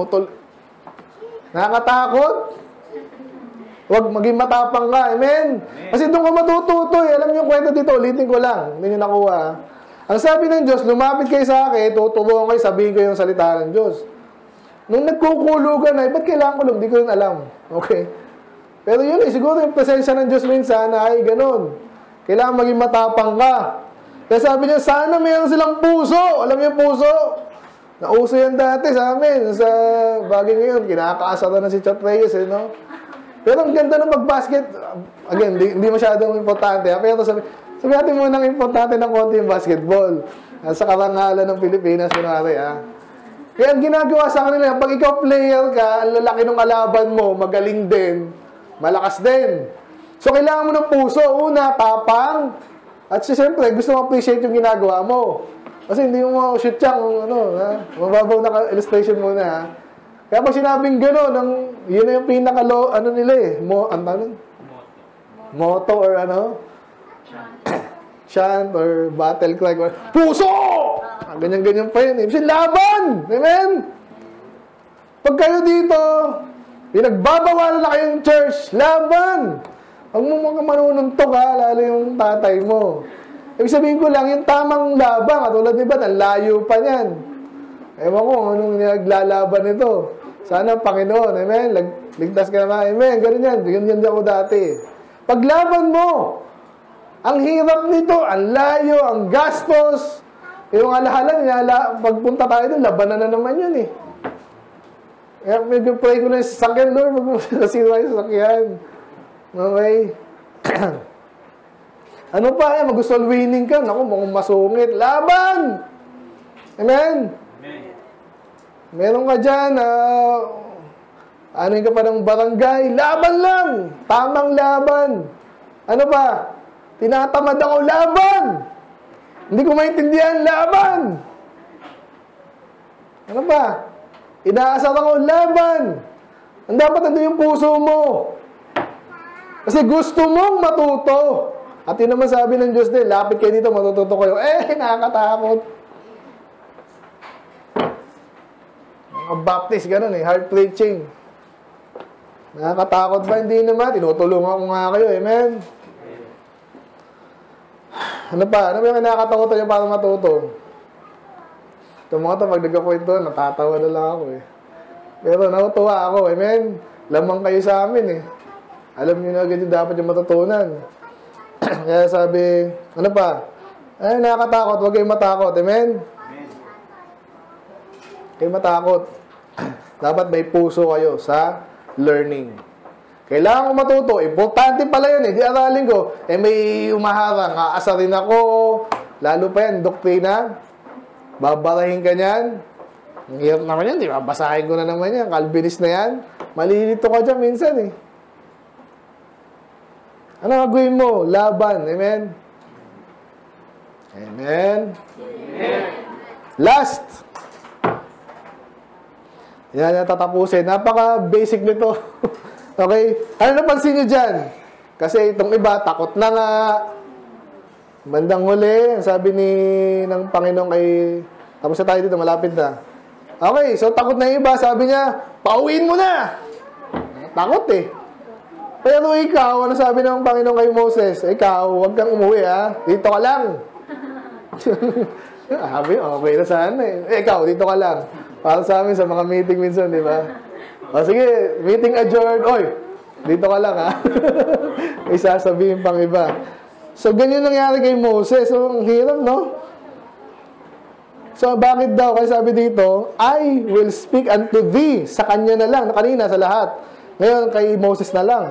Speaker 2: Nakakatakot. Huwag maging matapang ka. Amen? Kasi doon ka matututo eh. Alam niyo yung kwento dito. Ulitin ko lang. Hindi niyo nakuha. Ang sabi ng Diyos, lumapit kayo sa akin, tuturuan kayo, sabihin ko yung salita ng Diyos. Nung nagkukulugan ay, ba't kailangan kulog? Hindi ko rin alam. Okay? Pero yun eh, siguro yung presensya ng Diyos minsan ay ganun. Kailangan maging matapang ka. Kaya sabi niya, sana mayroon silang puso. Alam niyo yung puso? Nauso yan dati sa amin. Sa bagay ngayon, kinakaasara na si Chat Reyes eh, no? Pero ang ganda ng mag-basket. Again, hindi, hindi masyadong importante. Ha? Pero sabi, sabi natin muna ang importante ng konti yung basketball. Sa karangalan ng Pilipinas, kunwari, ha? Kaya ang ginagawa sa kanila, pag ikaw player ka, ang lalaki ng kalaban mo, magaling din, malakas din. So, kailangan mo ng puso. Una, tapang. At siyempre, gusto mo appreciate yung ginagawa mo. Kasi hindi mo shoot siya kung ano, ha? Mababaw na illustration muna, ha? Kaya pag sinabing gano'n, ang, yun na yung pinakalo, ano nila eh, mo, ano, ano? Motto or ano? Chant or battle cry or puso! Ah, ganyan-ganyan pa yun. Ibig laban! Amen? Pag kayo dito, pinagbabawalan na kayong church, laban! Huwag mo mga manununtok ha, lalo yung tatay mo. Ibig sabihin ko lang, yung tamang laban, katulad ni Bat, ang layo pa niyan. Ewan ko, anong naglalaban ito. Sana ang Panginoon, amen? Ligtas ka naman, amen? Ganun yan, ganyan ako dati. Paglaban mo, ang hirap nito, ang layo, ang gastos. Yung alahalan, pagpunta tayo doon, labanan na naman yun eh. Kaya medyo pray ko na yung sasakyan, Lord, mag-masira yung sasakyan. Okay? Ano pa eh, mag-gusto winning ka, naku, mukhang masungit. Laban! Amen? Amen. Meron ka dyan, uh, ano yung ka pa ng barangay, laban lang! Tamang laban! Ano pa? Tinatamad ako, laban! Hindi ko maintindihan, laban! Ano pa? Inaasar ako, laban! Ang dapat nandun yung puso mo. Kasi gusto mong matuto. At yun naman sabi ng Diyos din, lapit kayo dito, matututo kayo. Eh, nakakatakot. Mga Baptist, ganun eh, hard preaching. Nakakatakot ba? Hindi naman. Tinutulungan ko nga kayo, amen? Ano pa? Ano ba yung nakakatakutan nyo para matuto? Ito mga ito, pag nagkakwento, natatawa na lang ako eh. Pero natutuwa ako, amen? Lamang kayo sa amin eh. Alam niyo na agad yung dapat yung matutunan. Kaya sabi, ano pa? Ay, nakakatakot, huwag kayong matakot, amen? Amen. Kayo matakot. Dapat may puso kayo sa learning. Kailangan ko matuto. Importante pala yun eh. Di aralin ko. Eh may umaharang. Aasarin ako. Lalo pa yan. Doktrina. Babarahin ka niyan. Ang hirap naman yan. Di ba? Basahin ko na naman yan. Calvinist na yan. Malilito ka dyan minsan eh. Ano gagawin mo? Laban. Amen? Amen? Amen. Last. Yan yan tatapusin. Napaka-basic nito. Okay? Ano napansin nyo dyan? Kasi itong iba, takot na nga. Bandang huli, sabi ni ng Panginoon kay... Tapos na tayo dito, malapit na. Okay, so takot na yung iba. Sabi niya, pauwiin mo na! Takot eh. Pero ikaw, ano sabi ng Panginoon kay Moses? Ikaw, huwag kang umuwi ha. Dito ka lang. Sabi, okay na sana eh. Ikaw, dito ka lang. Para sa amin, sa mga meeting minsan, di ba? O sige, meeting adjourned. Oy, dito ka lang ha. May sasabihin pang iba. So, ganyan nangyari kay Moses. So, ang hirap, no? So, bakit daw? Kasi sabi dito, I will speak unto thee. Sa kanya na lang. Kanina, sa lahat. Ngayon, kay Moses na lang.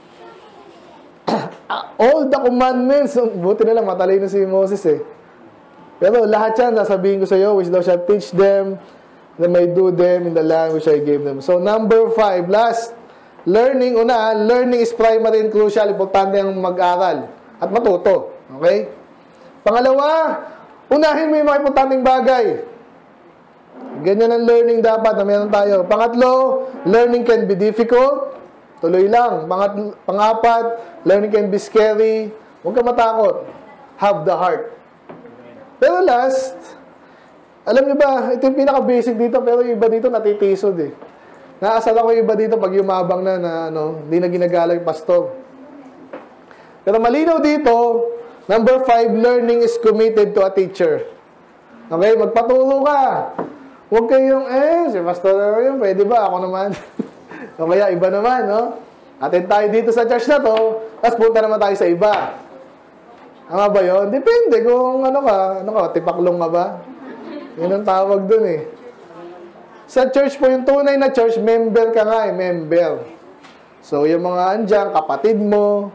Speaker 2: All the commandments. Buti na lang, matalino si Moses eh. Pero lahat yan, sasabihin ko sa iyo, which thou shalt teach them, that may do them in the land which I gave them. So, number five, last, learning. Una, learning is primary and crucial. Importante ang mag-aral at matuto. Okay? Pangalawa, unahin mo yung mga importanteng bagay. Ganyan ang learning dapat na meron tayo. Pangatlo, learning can be difficult. Tuloy lang. Pangat, pangapat, learning can be scary. Huwag ka matakot. Have the heart. Pero last, alam niyo ba, ito yung pinaka-basic dito, pero yung iba dito natitisod eh. Naasal ako yung iba dito pag yumabang na, na ano, hindi na ginagala yung pastor. Pero malinaw dito, number five, learning is committed to a teacher. Okay, magpaturo ka. Huwag kayong, eh, si pastor na yun, pwede ba? Ako naman. O kaya, iba naman, no? Atin tayo dito sa church na to, tapos punta naman tayo sa iba. Tama ba yun? Depende kung ano ka, ano ka, tipaklong ka ba? Yun ang tawag dun eh. Sa church po, yung tunay na church, member ka nga eh, member. So, yung mga andyan, kapatid mo,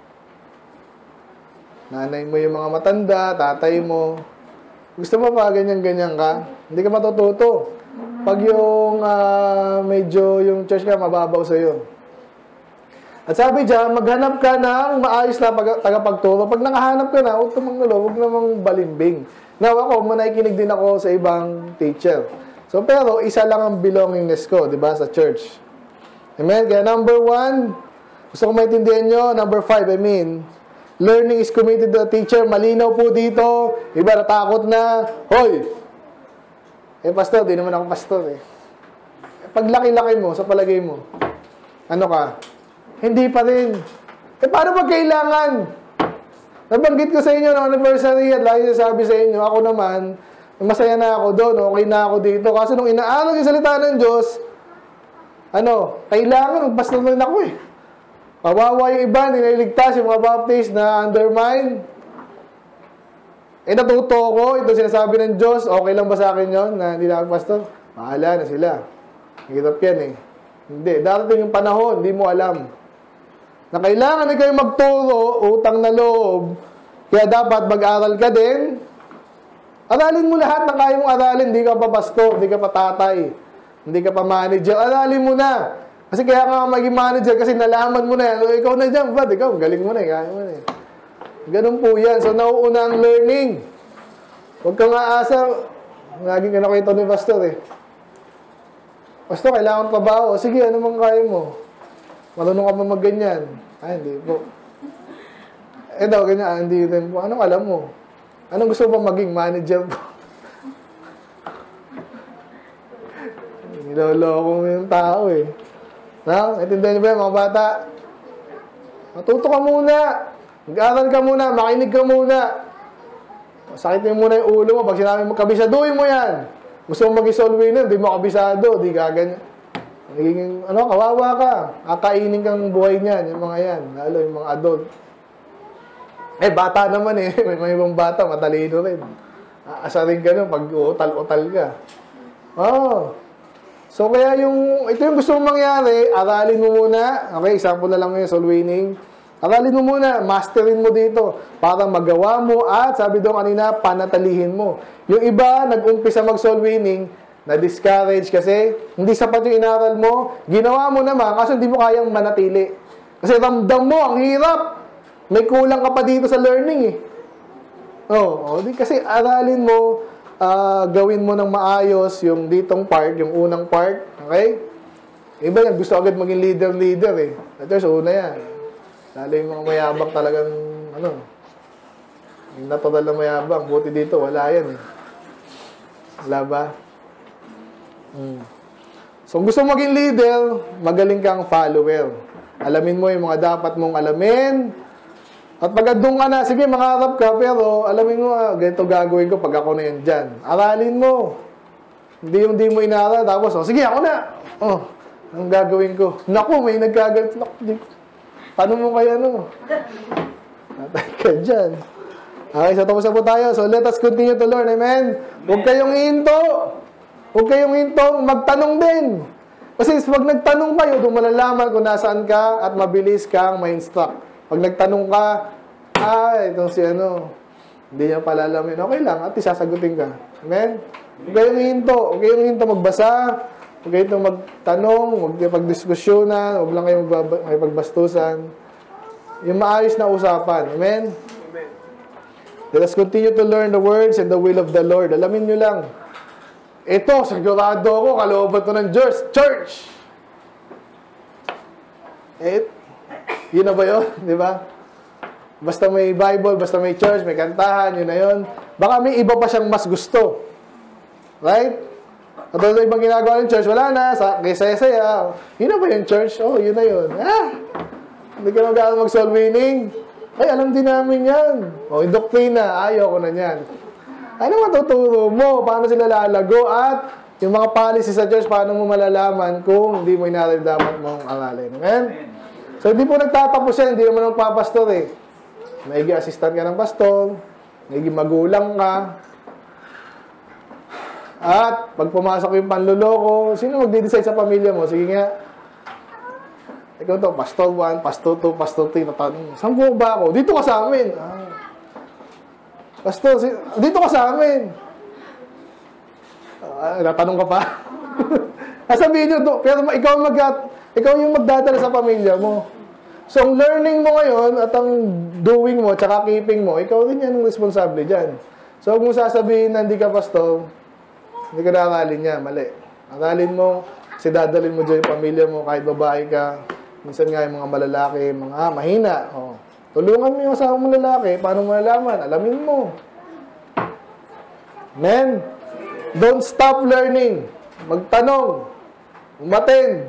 Speaker 2: nanay mo yung mga matanda, tatay mo, gusto mo pa ganyan-ganyan ka? Hindi ka matututo. Pag yung uh, medyo yung church ka, mababaw sa'yo. At sabi dyan, maghanap ka ng maayos na tagapagturo. Pag nakahanap ka na, huwag tumanggulo, huwag namang balimbing. Now ako, manakikinig din ako sa ibang teacher. So, pero isa lang ang belongingness ko, di ba, sa church. Amen? Kaya number one, gusto ko maintindihan nyo, number five, I mean, learning is committed to the teacher. Malinaw po dito. Iba natakot na, hoy! Eh, pastor, di naman ako pastor eh. Pag laki-laki mo, sa palagay mo, ano ka? Hindi pa rin. Eh, paano pag kailangan? Nabanggit ko sa inyo ng anniversary at lagi sabi sa inyo, ako naman, masaya na ako doon, okay na ako dito. Kasi nung inaaral yung salita ng Diyos, ano, kailangan, magpastor rin ako eh. Kawawa yung iba, nililigtas yung mga baptist na undermine. Eh, natuto ko, ito sinasabi ng Diyos, okay lang ba sa akin yun, na hindi na ako pastor? Mahala na sila. Hirap yan eh. Hindi, darating yung panahon, hindi mo alam. Na kailangan na kayo magturo, utang na loob. Kaya dapat mag-aral ka din. Aralin mo lahat na kaya mong aralin. Hindi ka pa pastor, hindi ka pa tatay, hindi ka pa manager. Aralin mo na. Kasi kaya ka maging manager kasi nalaman mo na yan. Ikaw na dyan, bad, ikaw, galing mo na eh. Kaya mo na eh. Ganun po yan. So, nauuna ang learning. Huwag kang aasa. Naging ka na kwento ni pastor eh. Pastor, kailangan pa ba? O, sige, ano mang kaya mo? Marunong ka ba mag-ganyan? Ay, hindi po. Eh daw, ganyan, ah, hindi rin po. Anong alam mo? Anong gusto mo maging manager po? Niloloko mo yung tao eh. Na? Naintindihan niyo ba yan, mga bata? Matuto ka muna. Mag-aral ka muna. Makinig ka muna. Sakit niyo muna yung ulo mo. Pag sinabi mo, kabisaduhin mo yan. Gusto mo maging soul winner, di mo kabisado, di ka ganyan. Nagiging, ano, kawawa ka. Kakainin kang buhay niyan, yung mga yan. Lalo, yung mga adult. Eh, bata naman eh. May mga ibang bata, matalino rin. Aasarin ka nun pag utal-utal ka. Oh. So, kaya yung, ito yung gusto mong mangyari, aralin mo muna. Okay, example na lang yung soul winning. Aralin mo muna, masterin mo dito. Para magawa mo at, sabi doon kanina, panatalihin mo. Yung iba, nag-umpisa mag-soul winning, na-discourage kasi hindi sapat yung inaral mo, ginawa mo naman kasi hindi mo kayang manatili. Kasi ramdam mo, ang hirap. May kulang ka pa dito sa learning eh. Oh, oh, kasi aralin mo, uh, gawin mo ng maayos yung ditong part, yung unang part. Okay? Iba yan, gusto agad maging leader-leader eh. At there's una yan. Lalo yung mga mayabang talagang, ano, yung natural na mayabang. Buti dito, wala yan eh. Wala ba? Hmm. So, kung gusto maging leader, magaling kang follower. Alamin mo yung mga dapat mong alamin. At pag doon ka na, sige, mangarap ka, pero alamin mo, ah, ganito gagawin ko pag ako na yan dyan. Aralin mo. Hindi yung di mo inaral, tapos, oh, sige, ako na. Oh, anong gagawin ko? Naku, may nagkagalit. Naku, di. Paano mo kaya, no? Natay ka dyan. Okay, so tapos na po tayo. So let us continue to learn. Amen? Huwag kayong hinto. Huwag kayong hinto. Magtanong din. Kasi pag nagtanong kayo, doon malalaman kung nasaan ka at mabilis kang ma-instruct. Pag nagtanong ka, ah, itong si ano, hindi niya palalamin. Okay lang, at isasagutin ka. Amen? Huwag kayong hinto. Huwag kayong hinto magbasa. Huwag kayong magtanong. Huwag kayong pagdiskusyonan. Huwag lang kayong magbastusan. Yung maayos na usapan. Amen? Let us continue to learn the words and the will of the Lord. Alamin nyo lang. Ito, sigurado ako, kalooban to ng Diyos. Church! Eh, yun na ba yun? Di ba? Basta may Bible, basta may church, may kantahan, yun na yun. Baka may iba pa siyang mas gusto. Right? At ito ibang ginagawa ng church, wala na, kay saya-saya. Yun na ba yung church? Oh, yun na yun. Ah! Hindi ka mag-aaral mag-soul winning. Ay, alam din namin yan. O, yung doktrina, ayaw ko na yan. Ano matuturo mo? Paano sila lalago? At yung mga policy sa church, paano mo malalaman kung hindi mo inaral dapat mong aralin? Amen? So, hindi po nagtatapos yan. Hindi naman magpapastor eh. Maigi assistant ka ng pastor. Maigi magulang ka. At, pag pumasok yung panluloko, sino magde-decide sa pamilya mo? Sige nga. Ikaw to, pastor one, pastor two, pastor three, natanong, saan po ba ako? Dito ka sa amin. Ah. Pastor, si dito ka sa amin. Ah, natanong ka pa. Sabihin nyo to, pero ikaw, mag ikaw yung magdadala sa pamilya mo. So, ang learning mo ngayon at ang doing mo, tsaka keeping mo, ikaw din yan ang responsable dyan. So, huwag mo sasabihin na hindi ka pastor, hindi ka naaralin niya, mali. Aralin mo, kasi dadalhin mo dyan yung pamilya mo, kahit babae ka. Minsan nga yung mga malalaki, mga ah, mahina. Oh. Tulungan mo yung asawa mong lalaki. Paano mo nalaman? Alamin mo. Men, don't stop learning. Magtanong. Umaten.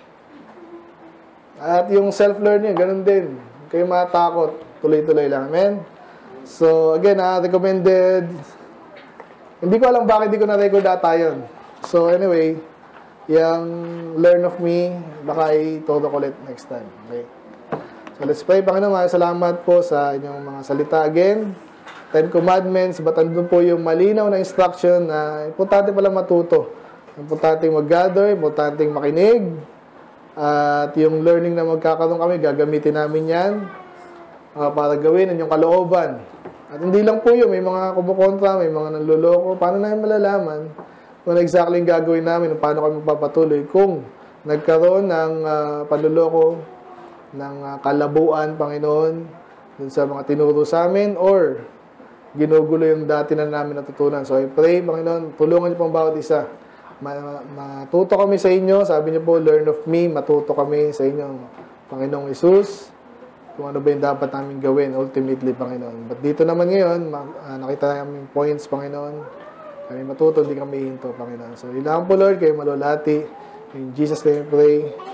Speaker 2: At yung self-learning, ganun din. Huwag kayo matakot. Tuloy-tuloy lang. Amen? So, again, ah, recommended. Hindi ko alam bakit hindi ko na-record data yun. So, anyway, yung learn of me, baka i-todo ko ulit next time. Okay? So, let's pray. Panginoon, salamat po sa inyong mga salita again. Ten Commandments, but andun po yung malinaw na instruction na importante pala matuto. Importante mag-gather, importante makinig. At yung learning na magkakaroon kami, gagamitin namin yan uh, para gawin ang yung kalooban. At hindi lang po yun, may mga kumukontra, may mga nanluloko. Paano namin malalaman kung exactly yung gagawin namin, paano kami magpapatuloy kung nagkaroon ng uh, panluloko, ng uh, kalabuan, Panginoon, dun sa mga tinuro sa amin, or ginugulo yung dati na namin natutunan. So I pray, Panginoon, tulungan niyo pang bawat isa. Matuto kami sa inyo, sabi niyo po, learn of me, matuto kami sa inyo, Panginoong Isus, kung ano ba yung dapat namin gawin, ultimately, Panginoon. But dito naman ngayon, uh, nakita namin points, Panginoon, kami matuto, hindi kami hinto, Panginoon. So, ilang po, Lord, kayo malulati. In Jesus' name we pray.